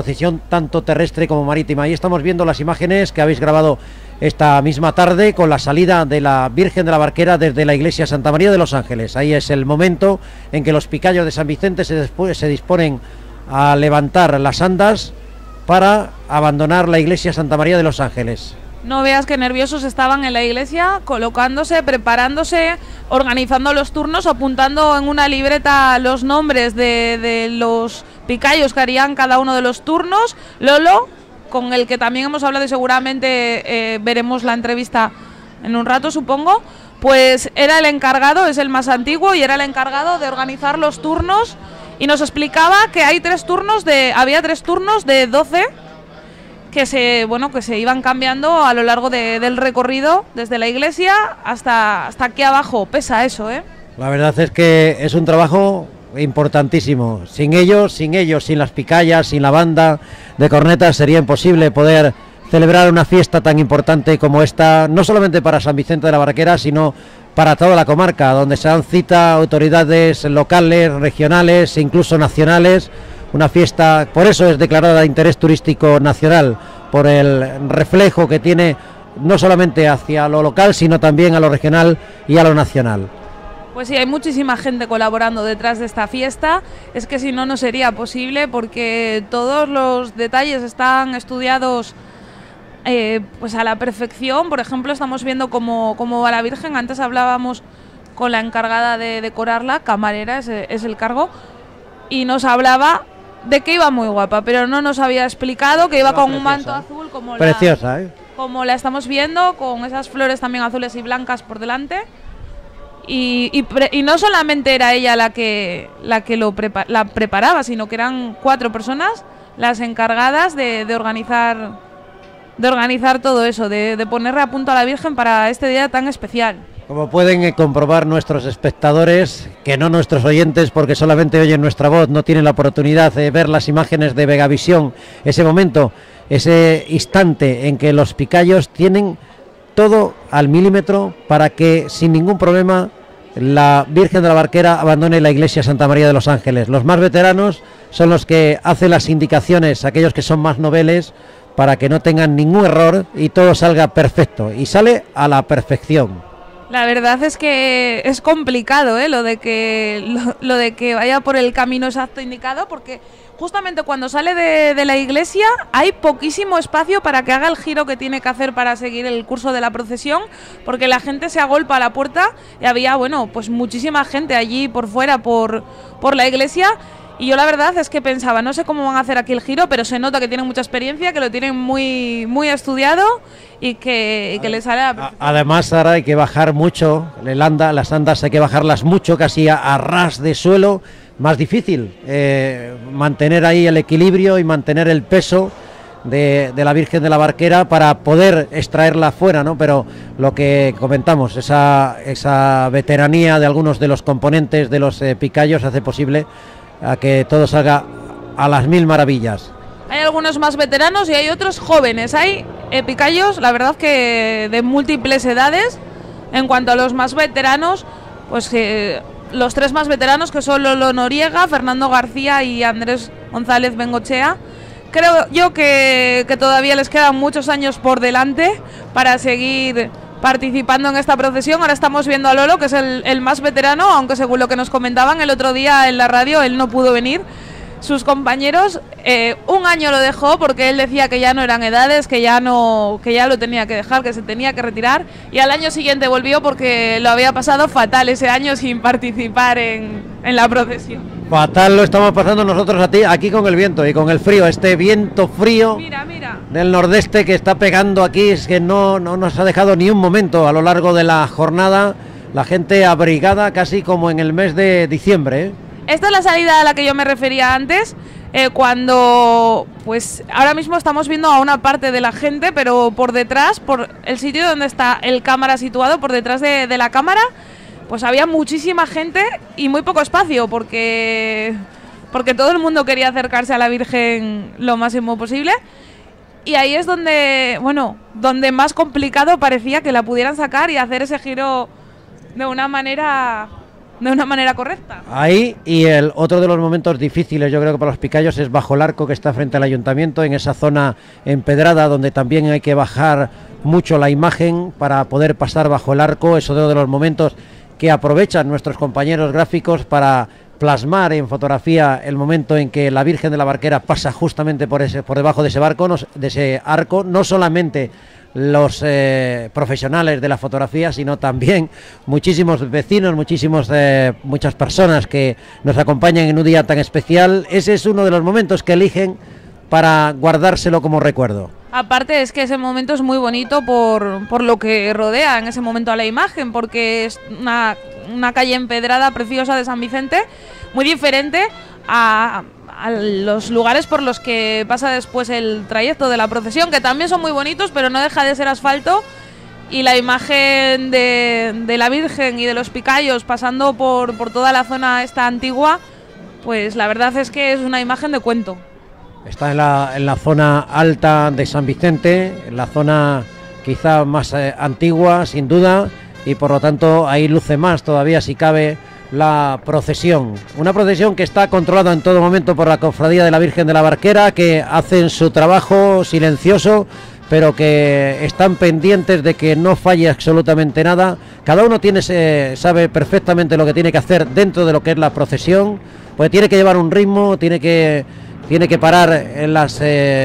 tanto terrestre como marítima. Ahí estamos viendo las imágenes que habéis grabado esta misma tarde con la salida de la Virgen de la Barquera desde la iglesia Santa María de los Ángeles. Ahí es el momento en que los picayos de San Vicente se disponen a levantar las andas para abandonar la iglesia Santa María de los Ángeles. No veas qué nerviosos estaban en la iglesia, colocándose, preparándose, organizando los turnos, apuntando en una libreta los nombres de los picayos que harían cada uno de los turnos. Lolo, con el que también hemos hablado y seguramente veremos la entrevista en un rato, supongo, pues era el encargado, es el más antiguo y era el encargado de organizar los turnos, y nos explicaba que había tres turnos de 12 que se iban cambiando a lo largo del recorrido desde la iglesia hasta aquí abajo. Pesa eso, ¿eh? La verdad es que es un trabajo importantísimo. Sin ellos, sin las picayas, sin la banda de cornetas, sería imposible poder celebrar una fiesta tan importante como esta, no solamente para San Vicente de la Barquera, sino para toda la comarca, donde se dan cita autoridades locales, regionales e incluso nacionales. Una fiesta, por eso es declarada de interés turístico nacional, por el reflejo que tiene no solamente hacia lo local, sino también a lo regional y a lo nacional. Pues sí, hay muchísima gente colaborando detrás de esta fiesta. Es que si no, no sería posible, porque todos los detalles están estudiados pues a la perfección. Por ejemplo, estamos viendo cómo va la Virgen. Antes hablábamos con la encargada de decorarla, camarera es el cargo, y nos hablaba de que iba muy guapa, pero no nos había explicado que iba con un manto azul como preciosa, como la estamos viendo, con esas flores también azules y blancas por delante. Y no solamente era ella la que la preparaba, sino que eran 4 personas las encargadas de organizar todo eso, de ponerle a punto a la Virgen para este día tan especial. Como pueden comprobar nuestros espectadores, que no nuestros oyentes, porque solamente oyen nuestra voz, no tienen la oportunidad de ver las imágenes de Vegavisión, ese momento, ese instante en que los picayos tienen todo al milímetro para que sin ningún problema la Virgen de la Barquera abandone la iglesia Santa María de los Ángeles. Los más veteranos son los que hacen las indicaciones, aquellos que son más noveles, para que no tengan ningún error y todo salga perfecto, y sale a la perfección. La verdad es que es complicado, lo de que vaya por el camino exacto indicado, porque justamente cuando sale de la iglesia hay poquísimo espacio para que haga el giro que tiene que hacer para seguir el curso de la procesión, porque la gente se agolpa a la puerta y había, bueno, pues muchísima gente allí por fuera, por la iglesia. Y yo la verdad es que pensaba, no sé cómo van a hacer aquí el giro, pero se nota que tienen mucha experiencia, que lo tienen muy, muy estudiado y que les sale a... Además, ahora hay que bajar mucho, las andas hay que bajarlas mucho, casi a ras de suelo, más difícil mantener ahí el equilibrio y mantener el peso de la Virgen de la Barquera para poder extraerla fuera, ¿no? Pero lo que comentamos, esa veteranía de algunos de los componentes de los picayos hace posible a que todo salga a las mil maravillas. Hay algunos más veteranos y hay otros jóvenes. Hay picayos, la verdad que de múltiples edades. En cuanto a los más veteranos, pues los tres más veteranos, que son Lolo Noriega, Fernando García y Andrés González Bengochea, creo yo que todavía les quedan muchos años por delante para seguir participando en esta procesión. Ahora estamos viendo a Lolo, que es el más veterano, aunque según lo que nos comentaban el otro día en la radio, él no pudo venir. Sus compañeros, un año lo dejó porque él decía que ya no eran edades, que ya lo tenía que dejar, que se tenía que retirar, y al año siguiente volvió porque lo había pasado fatal ese año sin participar en la procesión. Fatal lo estamos pasando nosotros aquí con el viento y con el frío, este viento frío del nordeste que está pegando aquí, es que no nos ha dejado ni un momento a lo largo de la jornada, la gente abrigada casi como en el mes de diciembre, Esta es la salida a la que yo me refería antes, cuando pues ahora mismo estamos viendo a una parte de la gente, pero por detrás, por el sitio donde está el cámara situado, por detrás de la cámara, pues había muchísima gente y muy poco espacio, porque todo el mundo quería acercarse a la Virgen lo máximo posible. Y ahí es donde más complicado parecía que la pudieran sacar y hacer ese giro de una manera correcta. Ahí, y el otro de los momentos difíciles, yo creo que para los picayos, es bajo el arco que está frente al ayuntamiento, en esa zona empedrada donde también hay que bajar mucho la imagen para poder pasar bajo el arco. Es otro de los momentos que aprovechan nuestros compañeros gráficos para plasmar en fotografía el momento en que la Virgen de la Barquera pasa justamente por debajo de ese arco, no solamente los profesionales de la fotografía, sino también muchísimos vecinos, muchas personas que nos acompañan en un día tan especial. Ese es uno de los momentos que eligen para guardárselo como recuerdo. Aparte es que ese momento es muy bonito por lo que rodea en ese momento a la imagen, porque es una calle empedrada preciosa de San Vicente, muy diferente a los lugares por los que pasa después el trayecto de la procesión, que también son muy bonitos, pero no deja de ser asfalto, y la imagen de la Virgen y de los picayos pasando por toda la zona esta antigua, pues la verdad es que es una imagen de cuento. Está en la zona alta de San Vicente, en la zona quizá más antigua, sin duda, y por lo tanto ahí luce más todavía, si cabe, la procesión. Una procesión que está controlada en todo momento por la Cofradía de la Virgen de la Barquera, que hacen su trabajo silencioso, pero que están pendientes de que no falle absolutamente nada. Cada uno sabe perfectamente lo que tiene que hacer dentro de lo que es la procesión, pues tiene que llevar un ritmo, tiene que parar en las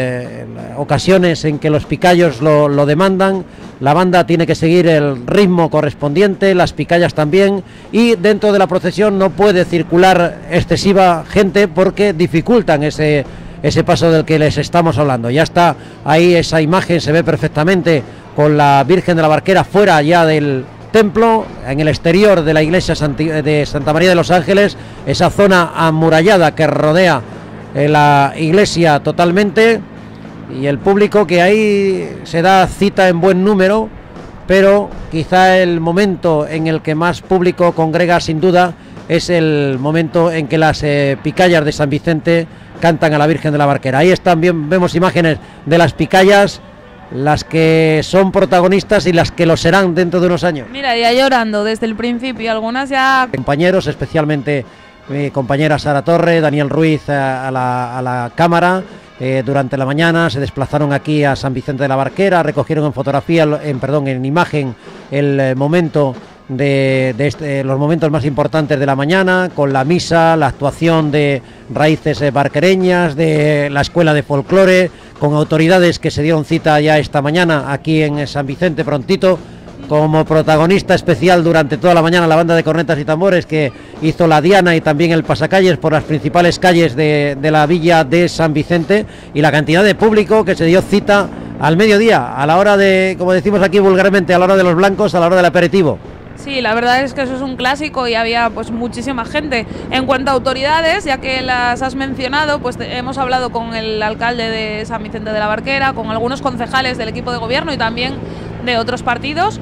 ocasiones en que los picayos lo demandan. La banda tiene que seguir el ritmo correspondiente, las picayas también, y dentro de la procesión no puede circular excesiva gente porque dificultan ese paso del que les estamos hablando. Ya está ahí esa imagen, se ve perfectamente con la Virgen de la Barquera fuera ya del templo, en el exterior de la iglesia de Santa María de los Ángeles, esa zona amurallada que rodea la iglesia totalmente, y el público que ahí se da cita en buen número, pero quizá el momento en el que más público congrega sin duda es el momento en que las picayas de San Vicente cantan a la Virgen de la Barquera. Ahí están, bien, vemos imágenes de las picayas, las que son protagonistas y las que lo serán dentro de unos años. Mira, ya llorando desde el principio, algunas ya... Compañeros, especialmente mi compañera Sara Torre, Daniel Ruiz a la cámara, durante la mañana se desplazaron aquí a San Vicente de la Barquera, recogieron en imagen el momento de los momentos más importantes de la mañana, con la misa, la actuación de raíces barquereñas, de la Escuela de Folclore, con autoridades que se dieron cita ya esta mañana aquí en San Vicente prontito, como protagonista especial durante toda la mañana la banda de cornetas y tambores que hizo la diana y también el pasacalles por las principales calles de la villa de San Vicente, y la cantidad de público que se dio cita al mediodía, a la hora de, como decimos aquí vulgarmente, a la hora de los blancos, a la hora del aperitivo. Sí, la verdad es que eso es un clásico y había pues muchísima gente. En cuanto a autoridades, ya que las has mencionado, pues hemos hablado con el alcalde de San Vicente de la Barquera, con algunos concejales del equipo de gobierno y también de otros partidos,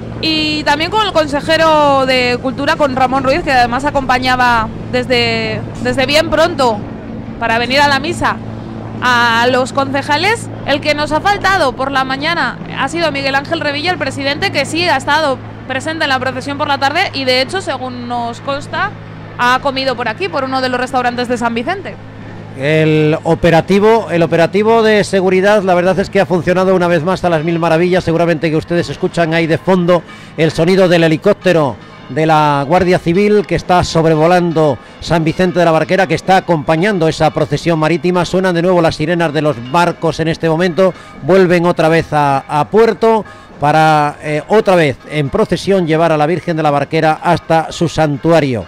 y también con el consejero de Cultura, con Ramón Ruiz, que además acompañaba desde bien pronto para venir a la misa a los concejales. El que nos ha faltado por la mañana ha sido Miguel Ángel Revilla, el presidente, que sí ha estado presente en la procesión por la tarde y de hecho, según nos consta, ha comido por aquí, por uno de los restaurantes de San Vicente. El operativo de seguridad, la verdad es que ha funcionado una vez más a las mil maravillas. Seguramente que ustedes escuchan ahí de fondo el sonido del helicóptero de la Guardia Civil que está sobrevolando San Vicente de la Barquera, que está acompañando esa procesión marítima. Suenan de nuevo las sirenas de los barcos en este momento, vuelven otra vez a puerto para otra vez en procesión llevar a la Virgen de la Barquera hasta su santuario.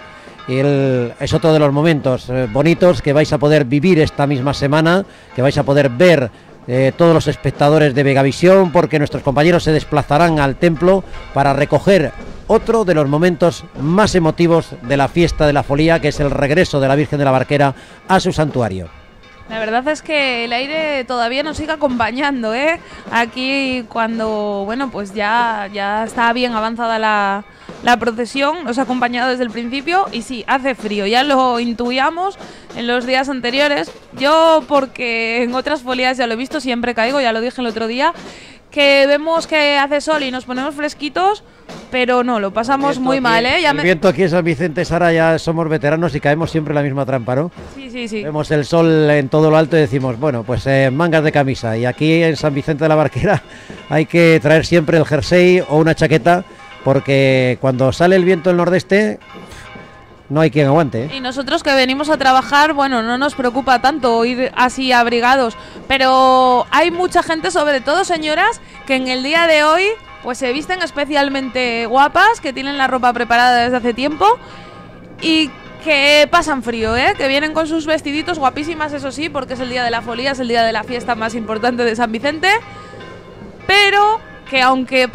Es otro de los momentos bonitos que vais a poder vivir esta misma semana, que vais a poder ver todos los espectadores de Vegavisión, porque nuestros compañeros se desplazarán al templo para recoger otro de los momentos más emotivos de la fiesta de la Folía, que es el regreso de la Virgen de la Barquera a su santuario. La verdad es que el aire todavía nos sigue acompañando, ¿eh? Aquí cuando, bueno, pues ya está bien avanzada la procesión, nos ha acompañado desde el principio y sí, hace frío, ya lo intuíamos en los días anteriores. Yo, porque en otras folías ya lo he visto, siempre caigo, ya lo dije el otro día, que vemos que hace sol y nos ponemos fresquitos, pero no, lo pasamos muy mal, ¿eh? El viento aquí en San Vicente, Sara, ya somos veteranos y caemos siempre en la misma trampa, ¿no? Sí. Vemos el sol en todo lo alto y decimos, bueno, pues mangas de camisa. Y aquí en San Vicente de la Barquera hay que traer siempre el jersey o una chaqueta, porque cuando sale el viento del nordeste no hay quien aguante, ¿eh? Y nosotros que venimos a trabajar, bueno, no nos preocupa tanto ir así abrigados, pero hay mucha gente, sobre todo señoras, que en el día de hoy pues se visten especialmente guapas, que tienen la ropa preparada desde hace tiempo y que pasan frío, ¿eh? Que vienen con sus vestiditos guapísimas, eso sí, porque es el día de la Folía, es el día de la fiesta más importante de San Vicente, pero que aunque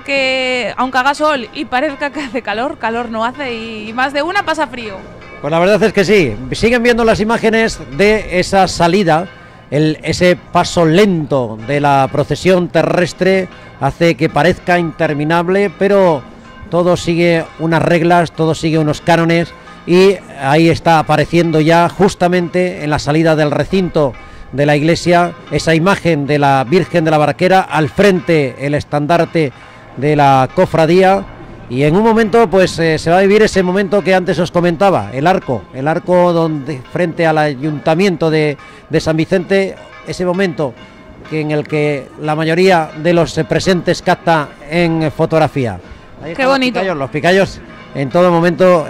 haga sol y parezca que hace calor, calor no hace, y más de una pasa frío. Pues la verdad es que sí, siguen viendo las imágenes de esa salida, ese paso lento de la procesión terrestre hace que parezca interminable, pero todo sigue unas reglas, todo sigue unos cánones, y ahí está apareciendo ya justamente en la salida del recinto de la iglesia esa imagen de la Virgen de la Barquera, al frente el estandarte de la cofradía, y en un momento pues se va a vivir ese momento que antes os comentaba, el arco donde frente al ayuntamiento de San Vicente, ese momento en el que la mayoría de los presentes capta en fotografía. Ahí qué bonito. Los picayos en todo momento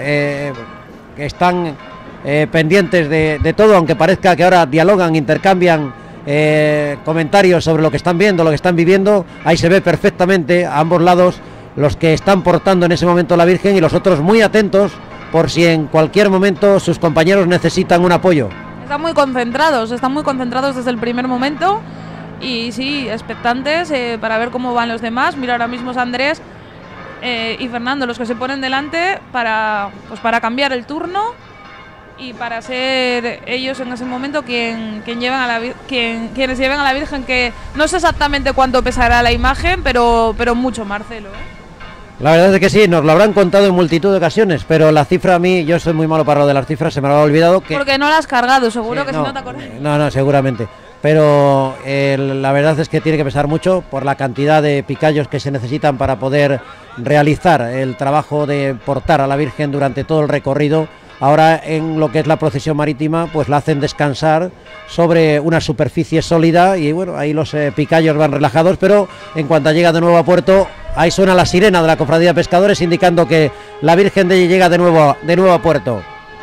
que están pendientes de todo, aunque parezca que ahora dialogan, intercambian comentarios sobre lo que están viendo, lo que están viviendo. Ahí se ve perfectamente a ambos lados los que están portando en ese momento la Virgen y los otros muy atentos por si en cualquier momento sus compañeros necesitan un apoyo. Están muy concentrados desde el primer momento y sí, expectantes para ver cómo van los demás. Mira, ahora mismo es Andrés y Fernando los que se ponen delante para cambiar el turno y para ser ellos en ese momento quienes lleven a la Virgen, que no sé exactamente cuánto pesará la imagen, pero mucho, Marcelo, ¿eh? La verdad es que sí, nos lo habrán contado en multitud de ocasiones, pero la cifra, a mí, yo soy muy malo para lo de las cifras, se me lo ha olvidado. Porque no la has cargado, seguro, sí, que no, si no te acuerdas. No, seguramente. Pero la verdad es que tiene que pesar mucho por la cantidad de picayos que se necesitan para poder realizar el trabajo de portar a la Virgen durante todo el recorrido. Ahora en lo que es la procesión marítima, pues la hacen descansar sobre una superficie sólida y bueno, ahí los picayos van relajados, pero en cuanto llega de nuevo a puerto, ahí suena la sirena de la Cofradía de Pescadores indicando que la Virgen llega de nuevo a puerto.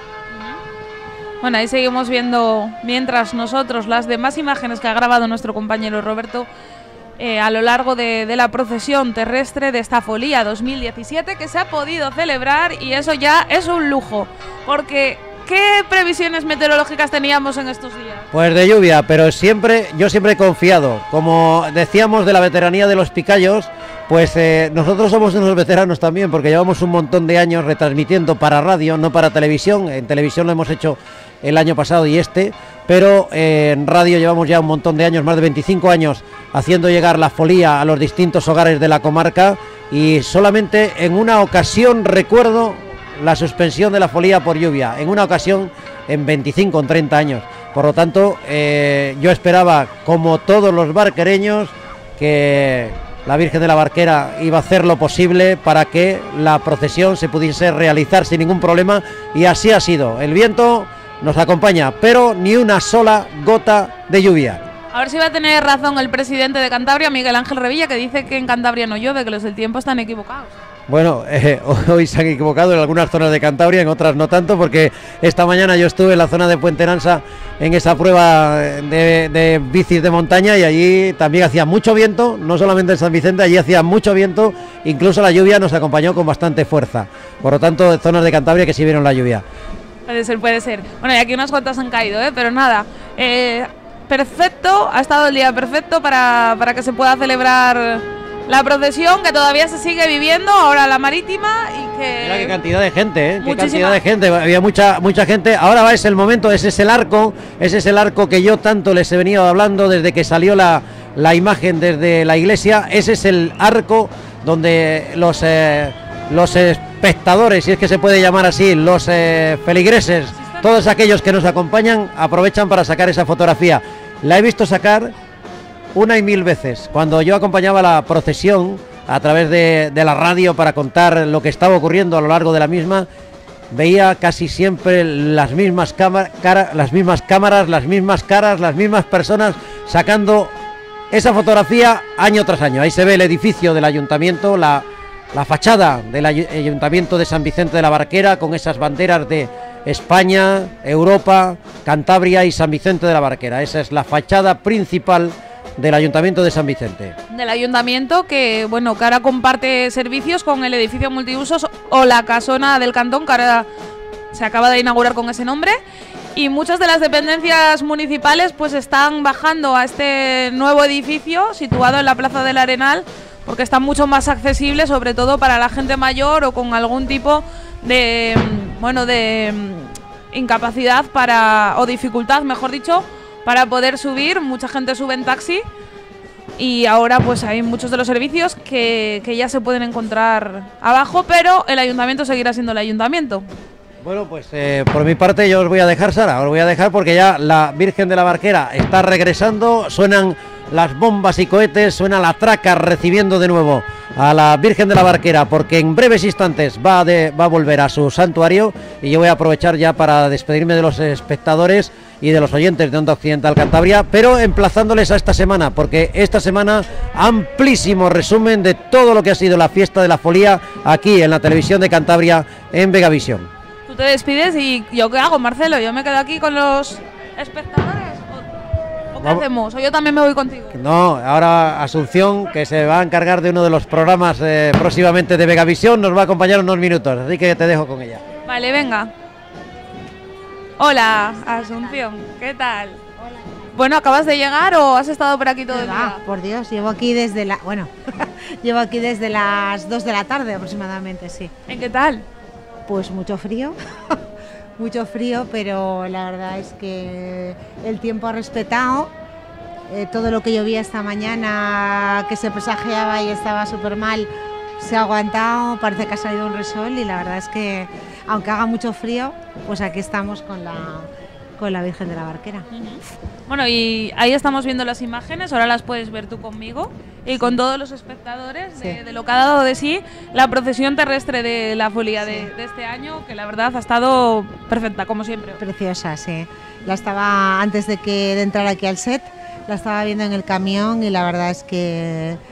Bueno, ahí seguimos viendo, mientras nosotros, las demás imágenes que ha grabado nuestro compañero Roberto a lo largo de la procesión terrestre de esta Folía 2017 que se ha podido celebrar, y eso ya es un lujo, porque ¿qué previsiones meteorológicas teníamos en estos días? Pues de lluvia, pero yo siempre he confiado, como decíamos de la veteranía de los Picayos, pues nosotros somos unos veteranos también, porque llevamos un montón de años retransmitiendo para radio, no para televisión. En televisión lo hemos hecho el año pasado y pero en radio llevamos ya un montón de años, más de 25 años, haciendo llegar la Folía a los distintos hogares de la comarca, y solamente en una ocasión recuerdo la suspensión de la Folía por lluvia, en una ocasión en 25 o 30 años. Por lo tanto, yo esperaba, como todos los barquereños, que la Virgen de la Barquera iba a hacer lo posible para que la procesión se pudiese realizar sin ningún problema, y así ha sido. El viento nos acompaña, pero ni una sola gota de lluvia. A ver si va a tener razón el presidente de Cantabria, Miguel Ángel Revilla, que dice que en Cantabria no llueve, que los del tiempo están equivocados. Bueno, hoy se han equivocado en algunas zonas de Cantabria, en otras no tanto, porque esta mañana yo estuve en la zona de Puente Nansa en esa prueba de bicis de montaña, y allí también hacía mucho viento, no solamente en San Vicente, allí hacía mucho viento, incluso la lluvia nos acompañó con bastante fuerza. Por lo tanto, zonas de Cantabria que sí vieron la lluvia. Puede ser. Bueno, y aquí unas cuantas han caído, pero nada. Perfecto, ha estado el día perfecto para que se pueda celebrar la procesión, que todavía se sigue viviendo, ahora la marítima, y que... Mira qué cantidad de gente, qué cantidad de gente, había mucha gente. Ahora es el momento, ese es el arco que yo tanto les he venido hablando desde que salió la imagen desde la iglesia. Ese es el arco donde los espectadores, si es que se puede llamar así, los feligreses, todos aquellos que nos acompañan, aprovechan para sacar esa fotografía. La he visto sacar una y mil veces. Cuando yo acompañaba la procesión a través de la radio para contar lo que estaba ocurriendo a lo largo de la misma, veía casi siempre las mismas cámaras, las mismas caras, las mismas personas sacando esa fotografía año tras año. Ahí se ve el edificio del ayuntamiento, la fachada del ayuntamiento de San Vicente de la Barquera, con esas banderas de España, Europa, Cantabria y San Vicente de la Barquera. Esa es la fachada principal del Ayuntamiento de San Vicente. Del Ayuntamiento que, bueno, que ahora comparte servicios con el edificio multiusos o la casona del Cantón, que ahora se acaba de inaugurar con ese nombre, y muchas de las dependencias municipales pues están bajando a este nuevo edificio situado en la Plaza del Arenal, porque está mucho más accesible, sobre todo para la gente mayor o con algún tipo de incapacidad o dificultad, mejor dicho, para poder subir. Mucha gente sube en taxi, y ahora pues hay muchos de los servicios que ya se pueden encontrar abajo, pero el ayuntamiento seguirá siendo el ayuntamiento. Bueno, pues por mi parte yo os voy a dejar, Sara, os voy a dejar porque ya la Virgen de la Barquera está regresando, suenan las bombas y cohetes, suena la traca recibiendo de nuevo a la Virgen de la Barquera, porque en breves instantes va a volver a su santuario, y yo voy a aprovechar ya para despedirme de los espectadores y de los oyentes de Onda Occidental Cantabria, pero emplazándoles a esta semana, porque esta semana amplísimo resumen de todo lo que ha sido la fiesta de la Folía aquí en la televisión de Cantabria en Vegavisión. Tú te despides y ¿yo qué hago, Marcelo? ¿Yo me quedo aquí con los espectadores? ¿O qué hacemos? ¿O yo también me voy contigo? No, ahora Asunción, que se va a encargar de uno de los programas próximamente de Vegavisión, nos va a acompañar unos minutos, así que te dejo con ella. Vale, venga. Hola, Asunción, ¿qué tal? Hola. Bueno, ¿acabas de llegar o has estado por aquí todo el día? Por Dios, llevo aquí desde llevo aquí desde las 2 de la tarde aproximadamente, sí. ¿En qué tal? Pues mucho frío, mucho frío, pero la verdad es que el tiempo ha respetado. Todo lo que llovía esta mañana, que se presagiaba y estaba súper mal, se ha aguantado, parece que ha salido un resol, y la verdad es que aunque haga mucho frío, pues aquí estamos con la Virgen de la Barquera. Bueno, y ahí estamos viendo las imágenes, ahora las puedes ver tú conmigo y con todos los espectadores de lo que ha dado de sí la procesión terrestre de la Folía de este año, que la verdad ha estado perfecta, como siempre. Preciosa, sí. La estaba, antes de entrar aquí al set, la estaba viendo en el camión, y la verdad es que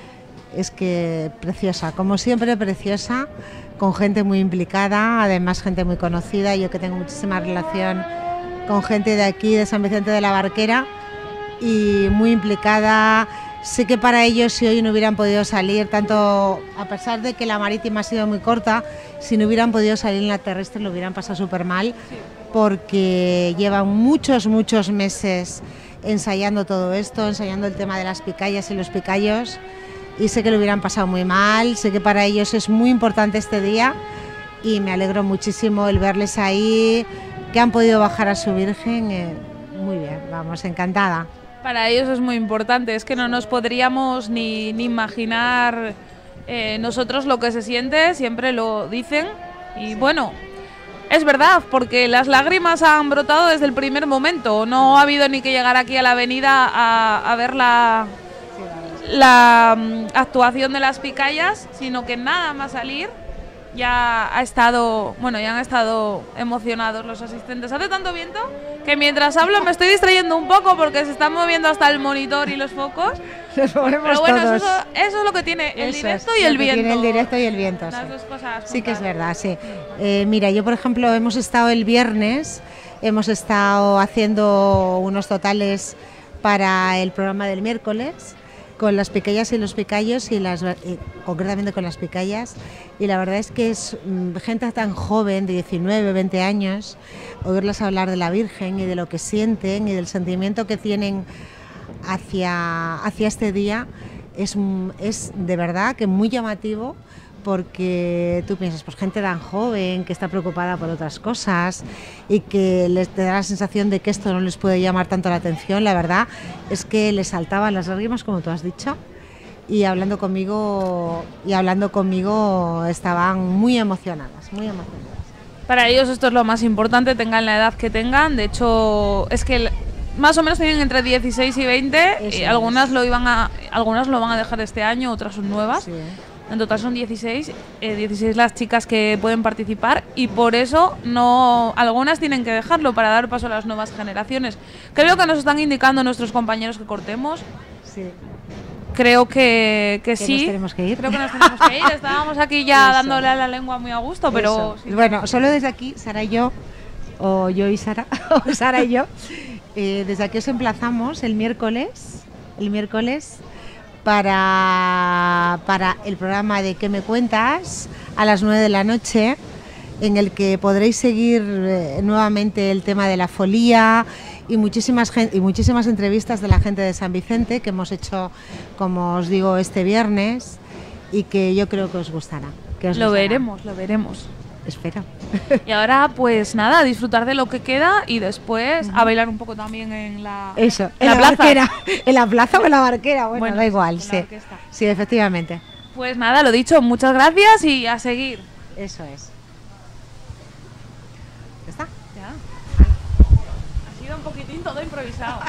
es que preciosa, como siempre preciosa, con gente muy implicada, además gente muy conocida. Yo que tengo muchísima relación con gente de aquí, de San Vicente de la Barquera, y muy implicada. Sé que para ellos, si hoy no hubieran podido salir, tanto a pesar de que la marítima ha sido muy corta, si no hubieran podido salir en la terrestre lo hubieran pasado súper mal, porque llevan muchos meses ensayando todo esto, ensayando el tema de las picayas y los picayos, y sé que lo hubieran pasado muy mal. Sé que para ellos es muy importante este día y me alegro muchísimo el verles ahí, que han podido bajar a su Virgen. Muy bien, vamos, encantada. Para ellos es muy importante, es que no nos podríamos ni imaginar nosotros lo que se siente, siempre lo dicen, y bueno, es verdad, porque las lágrimas han brotado desde el primer momento. No ha habido ni que llegar aquí a la avenida a ver la actuación de las picayas, sino que nada más salir ya han estado emocionados los asistentes. Hace tanto viento que mientras hablo me estoy distrayendo un poco porque se están moviendo hasta el monitor y los focos. Pero bueno, eso es lo que tiene el directo y el viento. Tiene el directo y el viento. Las dos cosas. Sí que es verdad, sí. Mira, yo por ejemplo hemos estado el viernes, hemos estado haciendo unos totales para el programa del miércoles, con las picayas y los picayos, concretamente con las picayas, y la verdad es que es gente tan joven, de 19, 20 años, oírlas hablar de la Virgen y de lo que sienten y del sentimiento que tienen hacia este día, es de verdad que muy llamativo, porque tú piensas, pues gente tan joven que está preocupada por otras cosas y que te da la sensación de que esto no les puede llamar tanto la atención. La verdad es que les saltaban las lágrimas, como tú has dicho, y hablando conmigo estaban muy emocionadas, muy emocionadas. Para ellos esto es lo más importante, tengan la edad que tengan. De hecho, es que más o menos tienen entre 16 y 20, y algunas lo van a dejar este año, otras son nuevas. Sí. En total son 16 las chicas que pueden participar, y por eso algunas tienen que dejarlo para dar paso a las nuevas generaciones. Creo que nos están indicando nuestros compañeros que cortemos. Sí. Creo que sí. Nos tenemos que ir. Creo que nos tenemos que ir. Estábamos aquí ya dándole a la lengua muy a gusto, pero... Sí. Bueno, solo desde aquí, Sara y yo, o yo y Sara, o Sara y yo, desde aquí os emplazamos el miércoles para el programa de ¿Qué me cuentas? A las 9 de la noche, en el que podréis seguir nuevamente el tema de la folía y muchísimas entrevistas de la gente de San Vicente que hemos hecho, como os digo, este viernes, y que yo creo que os gustará. Lo veremos. Espero. Y ahora, pues nada, a disfrutar de lo que queda y después a bailar un poco también en la plaza. Barquera. ¿En la plaza o en la Barquera? Bueno, da igual, sí. Sí, efectivamente. Pues nada, lo dicho, muchas gracias y a seguir. Eso es. ¿Ya está? Ya. Ha sido un poquitín todo improvisado.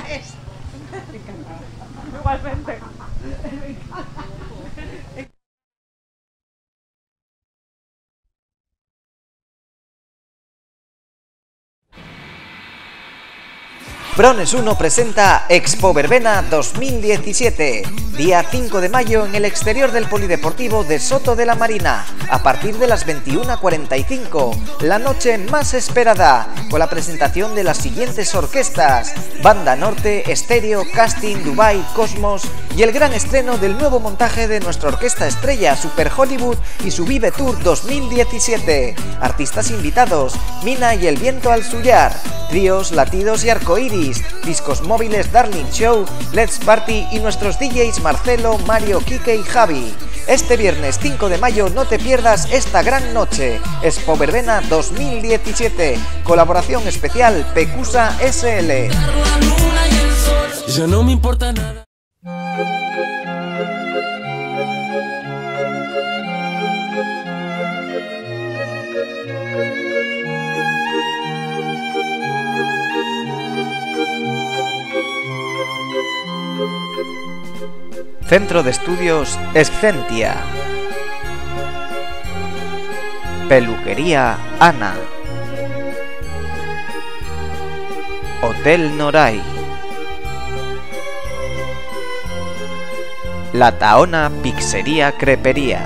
Igualmente. Brones 1 presenta Expo Verbena 2017, día 5 de mayo en el exterior del Polideportivo de Soto de la Marina, a partir de las 21:45, la noche más esperada, con la presentación de las siguientes orquestas: Banda Norte, Estéreo, Casting, Dubai, Cosmos, y el gran estreno del nuevo montaje de nuestra orquesta estrella Super Hollywood y su Vive Tour 2017. Artistas invitados: Mina y el Viento al Suyar, tríos, latidos y arcoíris, discos móviles Darling Show, Let's Party y nuestros DJs Marcelo, Mario, Quique y Javi. Este viernes 5 de mayo no te pierdas esta gran noche. Expo Verbena 2017, colaboración especial Pecusa SL. Ya no me importa nada. Centro de Estudios Escentia. Peluquería Ana. Hotel Noray. La Tahona Pizzería Crepería.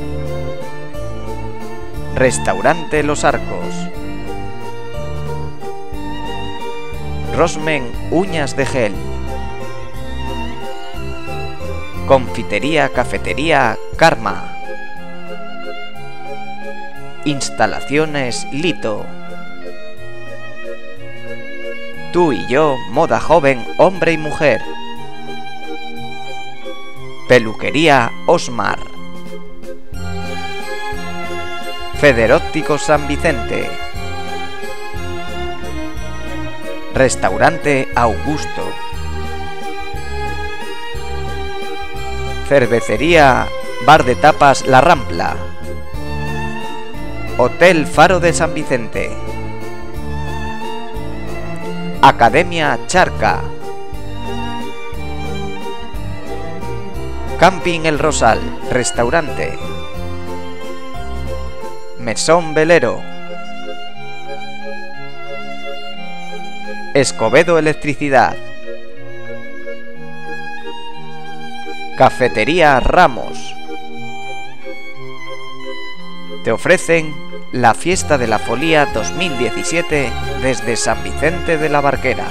Restaurante Los Arcos. Rosmen Uñas de Gel. Confitería Cafetería Karma. Instalaciones Lito. Tú y yo, moda joven, hombre y mujer. Peluquería Osmar. Federópticos San Vicente. Restaurante Augusto. Cervecería Bar de Tapas La Rampla. Hotel Faro de San Vicente. Academia Charca. Camping El Rosal, restaurante. Mesón Velero. Escobedo Electricidad. Cafetería Ramos. Te ofrecen la Fiesta de la Folía 2017 desde San Vicente de la Barquera.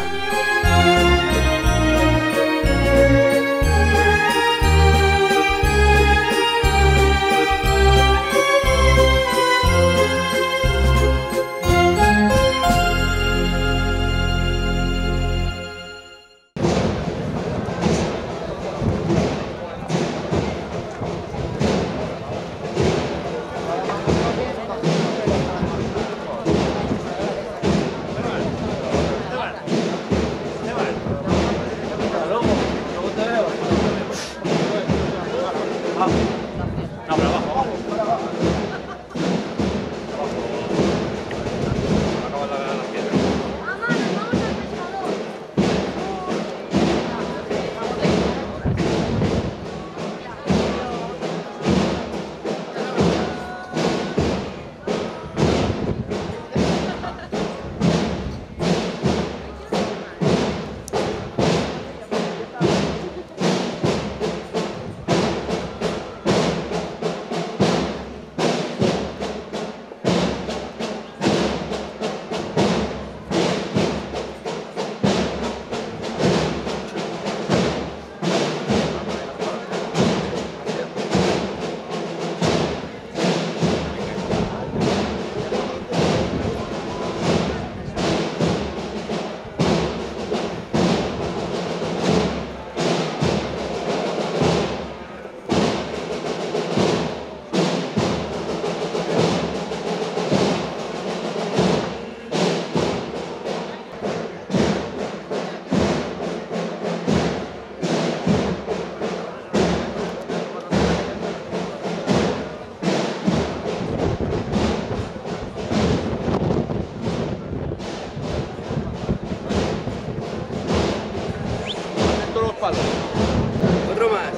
Otro más.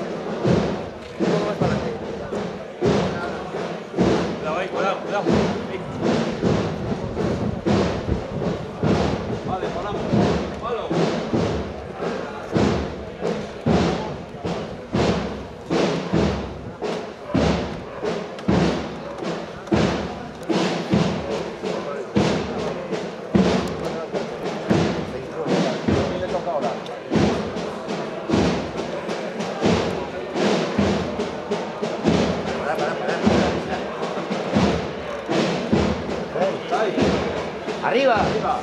Un poco más para adelante. Cuidado ahí, cuidado, cuidado. Vale, paramos. Palo. Arriba, arriba.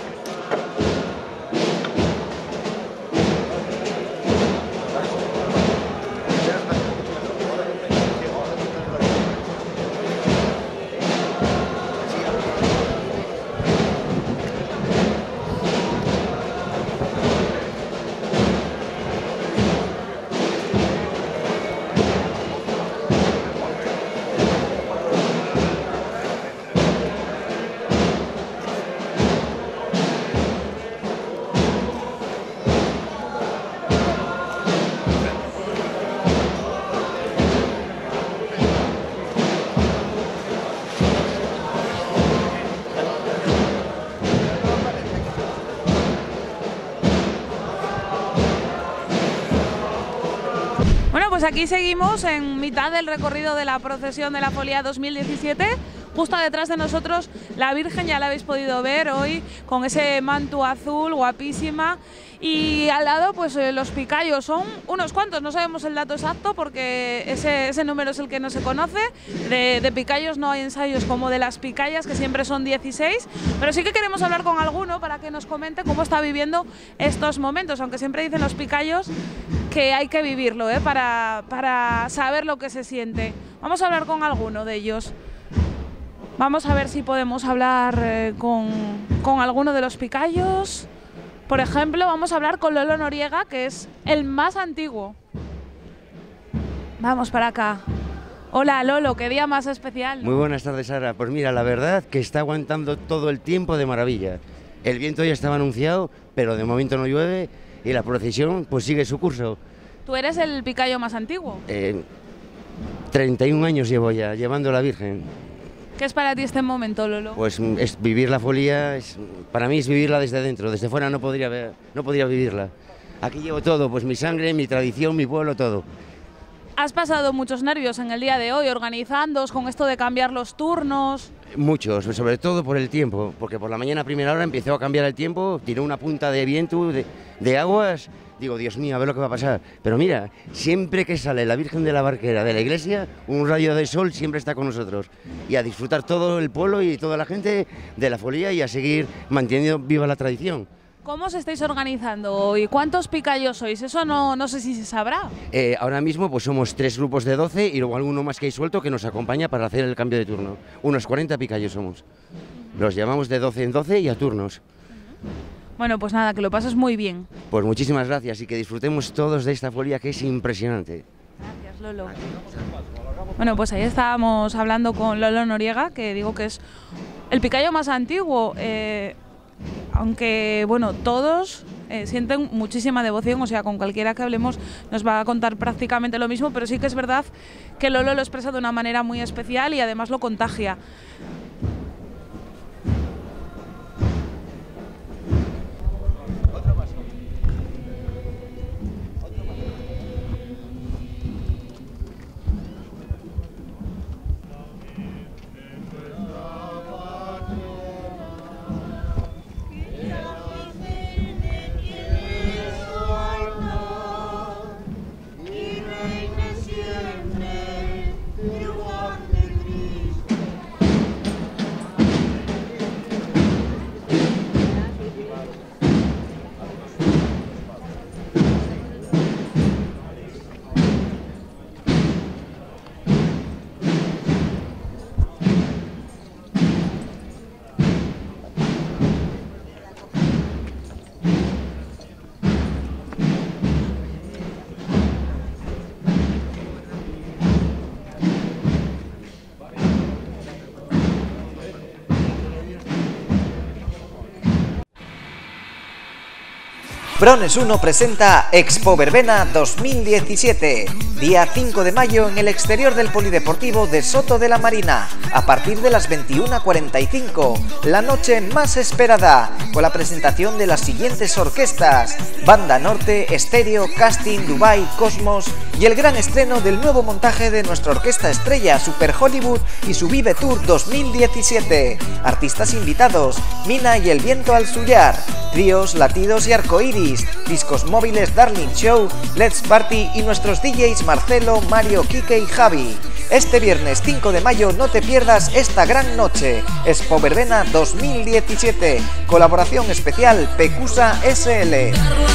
pues aquí seguimos en mitad del recorrido de la procesión de la Folía 2017. Justo detrás de nosotros la Virgen, ya la habéis podido ver hoy con ese manto azul, guapísima. Y al lado pues los picayos, son unos cuantos, no sabemos el dato exacto porque ese número es el que no se conoce. De picayos no hay ensayos como de las picayas, que siempre son 16, pero sí que queremos hablar con alguno para que nos comente cómo está viviendo estos momentos, aunque siempre dicen los picayos que hay que vivirlo, para saber lo que se siente. Vamos a hablar con alguno de ellos. Vamos a ver si podemos hablar con alguno de los picayos. Por ejemplo, vamos a hablar con Lolo Noriega, que es el más antiguo. Vamos para acá. Hola Lolo, qué día más especial, ¿no? Muy buenas tardes, Sara. Pues mira, la verdad que está aguantando todo el tiempo de maravilla. El viento ya estaba anunciado, pero de momento no llueve y la procesión pues sigue su curso. ¿Tú eres el picayo más antiguo? 31 años llevo ya, llevando a la Virgen. ¿Qué es para ti este momento, Lolo? Pues es vivir la folía, para mí es vivirla desde dentro, desde fuera no podría vivirla. Aquí llevo todo, pues mi sangre, mi tradición, mi pueblo, todo. ¿Has pasado muchos nervios en el día de hoy organizándoos con esto de cambiar los turnos? Muchos, sobre todo por el tiempo, porque por la mañana a primera hora empezó a cambiar el tiempo, tiró una punta de viento, de aguas. Digo, Dios mío, a ver lo que va a pasar. Pero mira, siempre que sale la Virgen de la Barquera de la iglesia, un rayo de sol siempre está con nosotros. Y a disfrutar todo el pueblo y toda la gente de la folía y a seguir manteniendo viva la tradición. ¿Cómo os estáis organizando hoy? ¿Cuántos picayos sois? Eso no sé si se sabrá. Ahora mismo pues somos 3 grupos de 12 y luego alguno más que hay suelto que nos acompaña para hacer el cambio de turno. Unos 40 picayos somos. Los llamamos de 12 en 12 y a turnos. Bueno, pues nada, que lo pases muy bien. Pues muchísimas gracias y que disfrutemos todos de esta folía que es impresionante. Gracias, Lolo. Bueno, pues ahí estábamos hablando con Lolo Noriega, que digo que es el picayo más antiguo, aunque bueno, todos sienten muchísima devoción, o sea, con cualquiera que hablemos nos va a contar prácticamente lo mismo, pero sí que es verdad que Lolo lo expresa de una manera muy especial y además lo contagia. Brones 1 presenta Expo Verbena 2017, día 5 de mayo en el exterior del Polideportivo de Soto de la Marina, a partir de las 21:45, la noche más esperada, con la presentación de las siguientes orquestas: Banda Norte, Estéreo, Casting, Dubai, Cosmos y el gran estreno del nuevo montaje de nuestra orquesta estrella Super Hollywood y su Vive Tour 2017. Artistas invitados: Mina y el Viento al Suyar, tríos, latidos y arcoíris, discos móviles Darling Show, Let's Party y nuestros DJs Marcelo, Mario, Quique y Javi. Este viernes 5 de mayo no te pierdas esta gran noche. Expo Verbena 2017, colaboración especial Pecusa SL.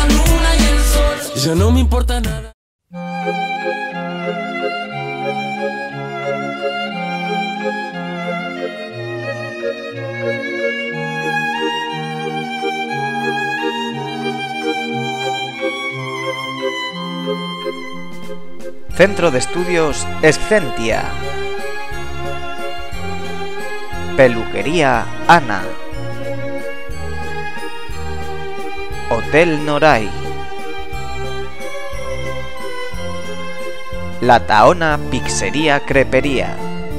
Ya no me importa nada. Centro de Estudios Excentia. Peluquería Ana. Hotel Noray. La Taona Pizzería Crepería.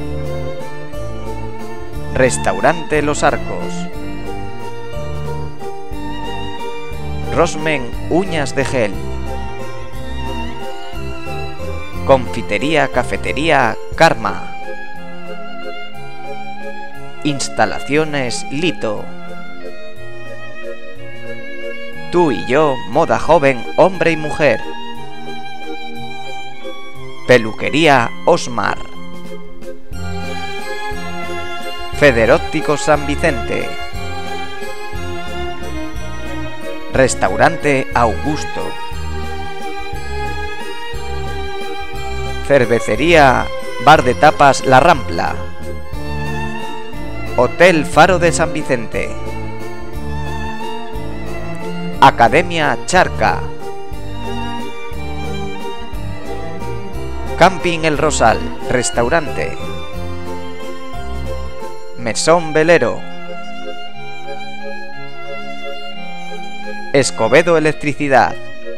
Restaurante Los Arcos. Rosmen Uñas de Gel. Confitería Cafetería Karma. Instalaciones Lito. Tú y yo, moda joven, hombre y mujer. Peluquería Osmar. Federóptico San Vicente. Restaurante Augusto. Cervecería Bar de Tapas La Rampla. Hotel Faro de San Vicente. Academia Charca. Camping El Rosal, restaurante. Mesón Velero. Escobedo Electricidad.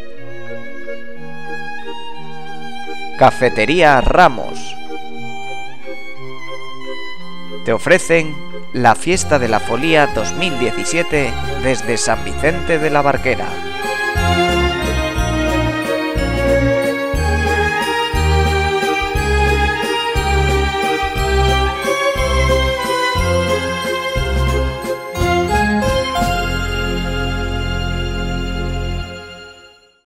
Cafetería Ramos. Te ofrecen la Fiesta de la Folía 2017 desde San Vicente de la Barquera.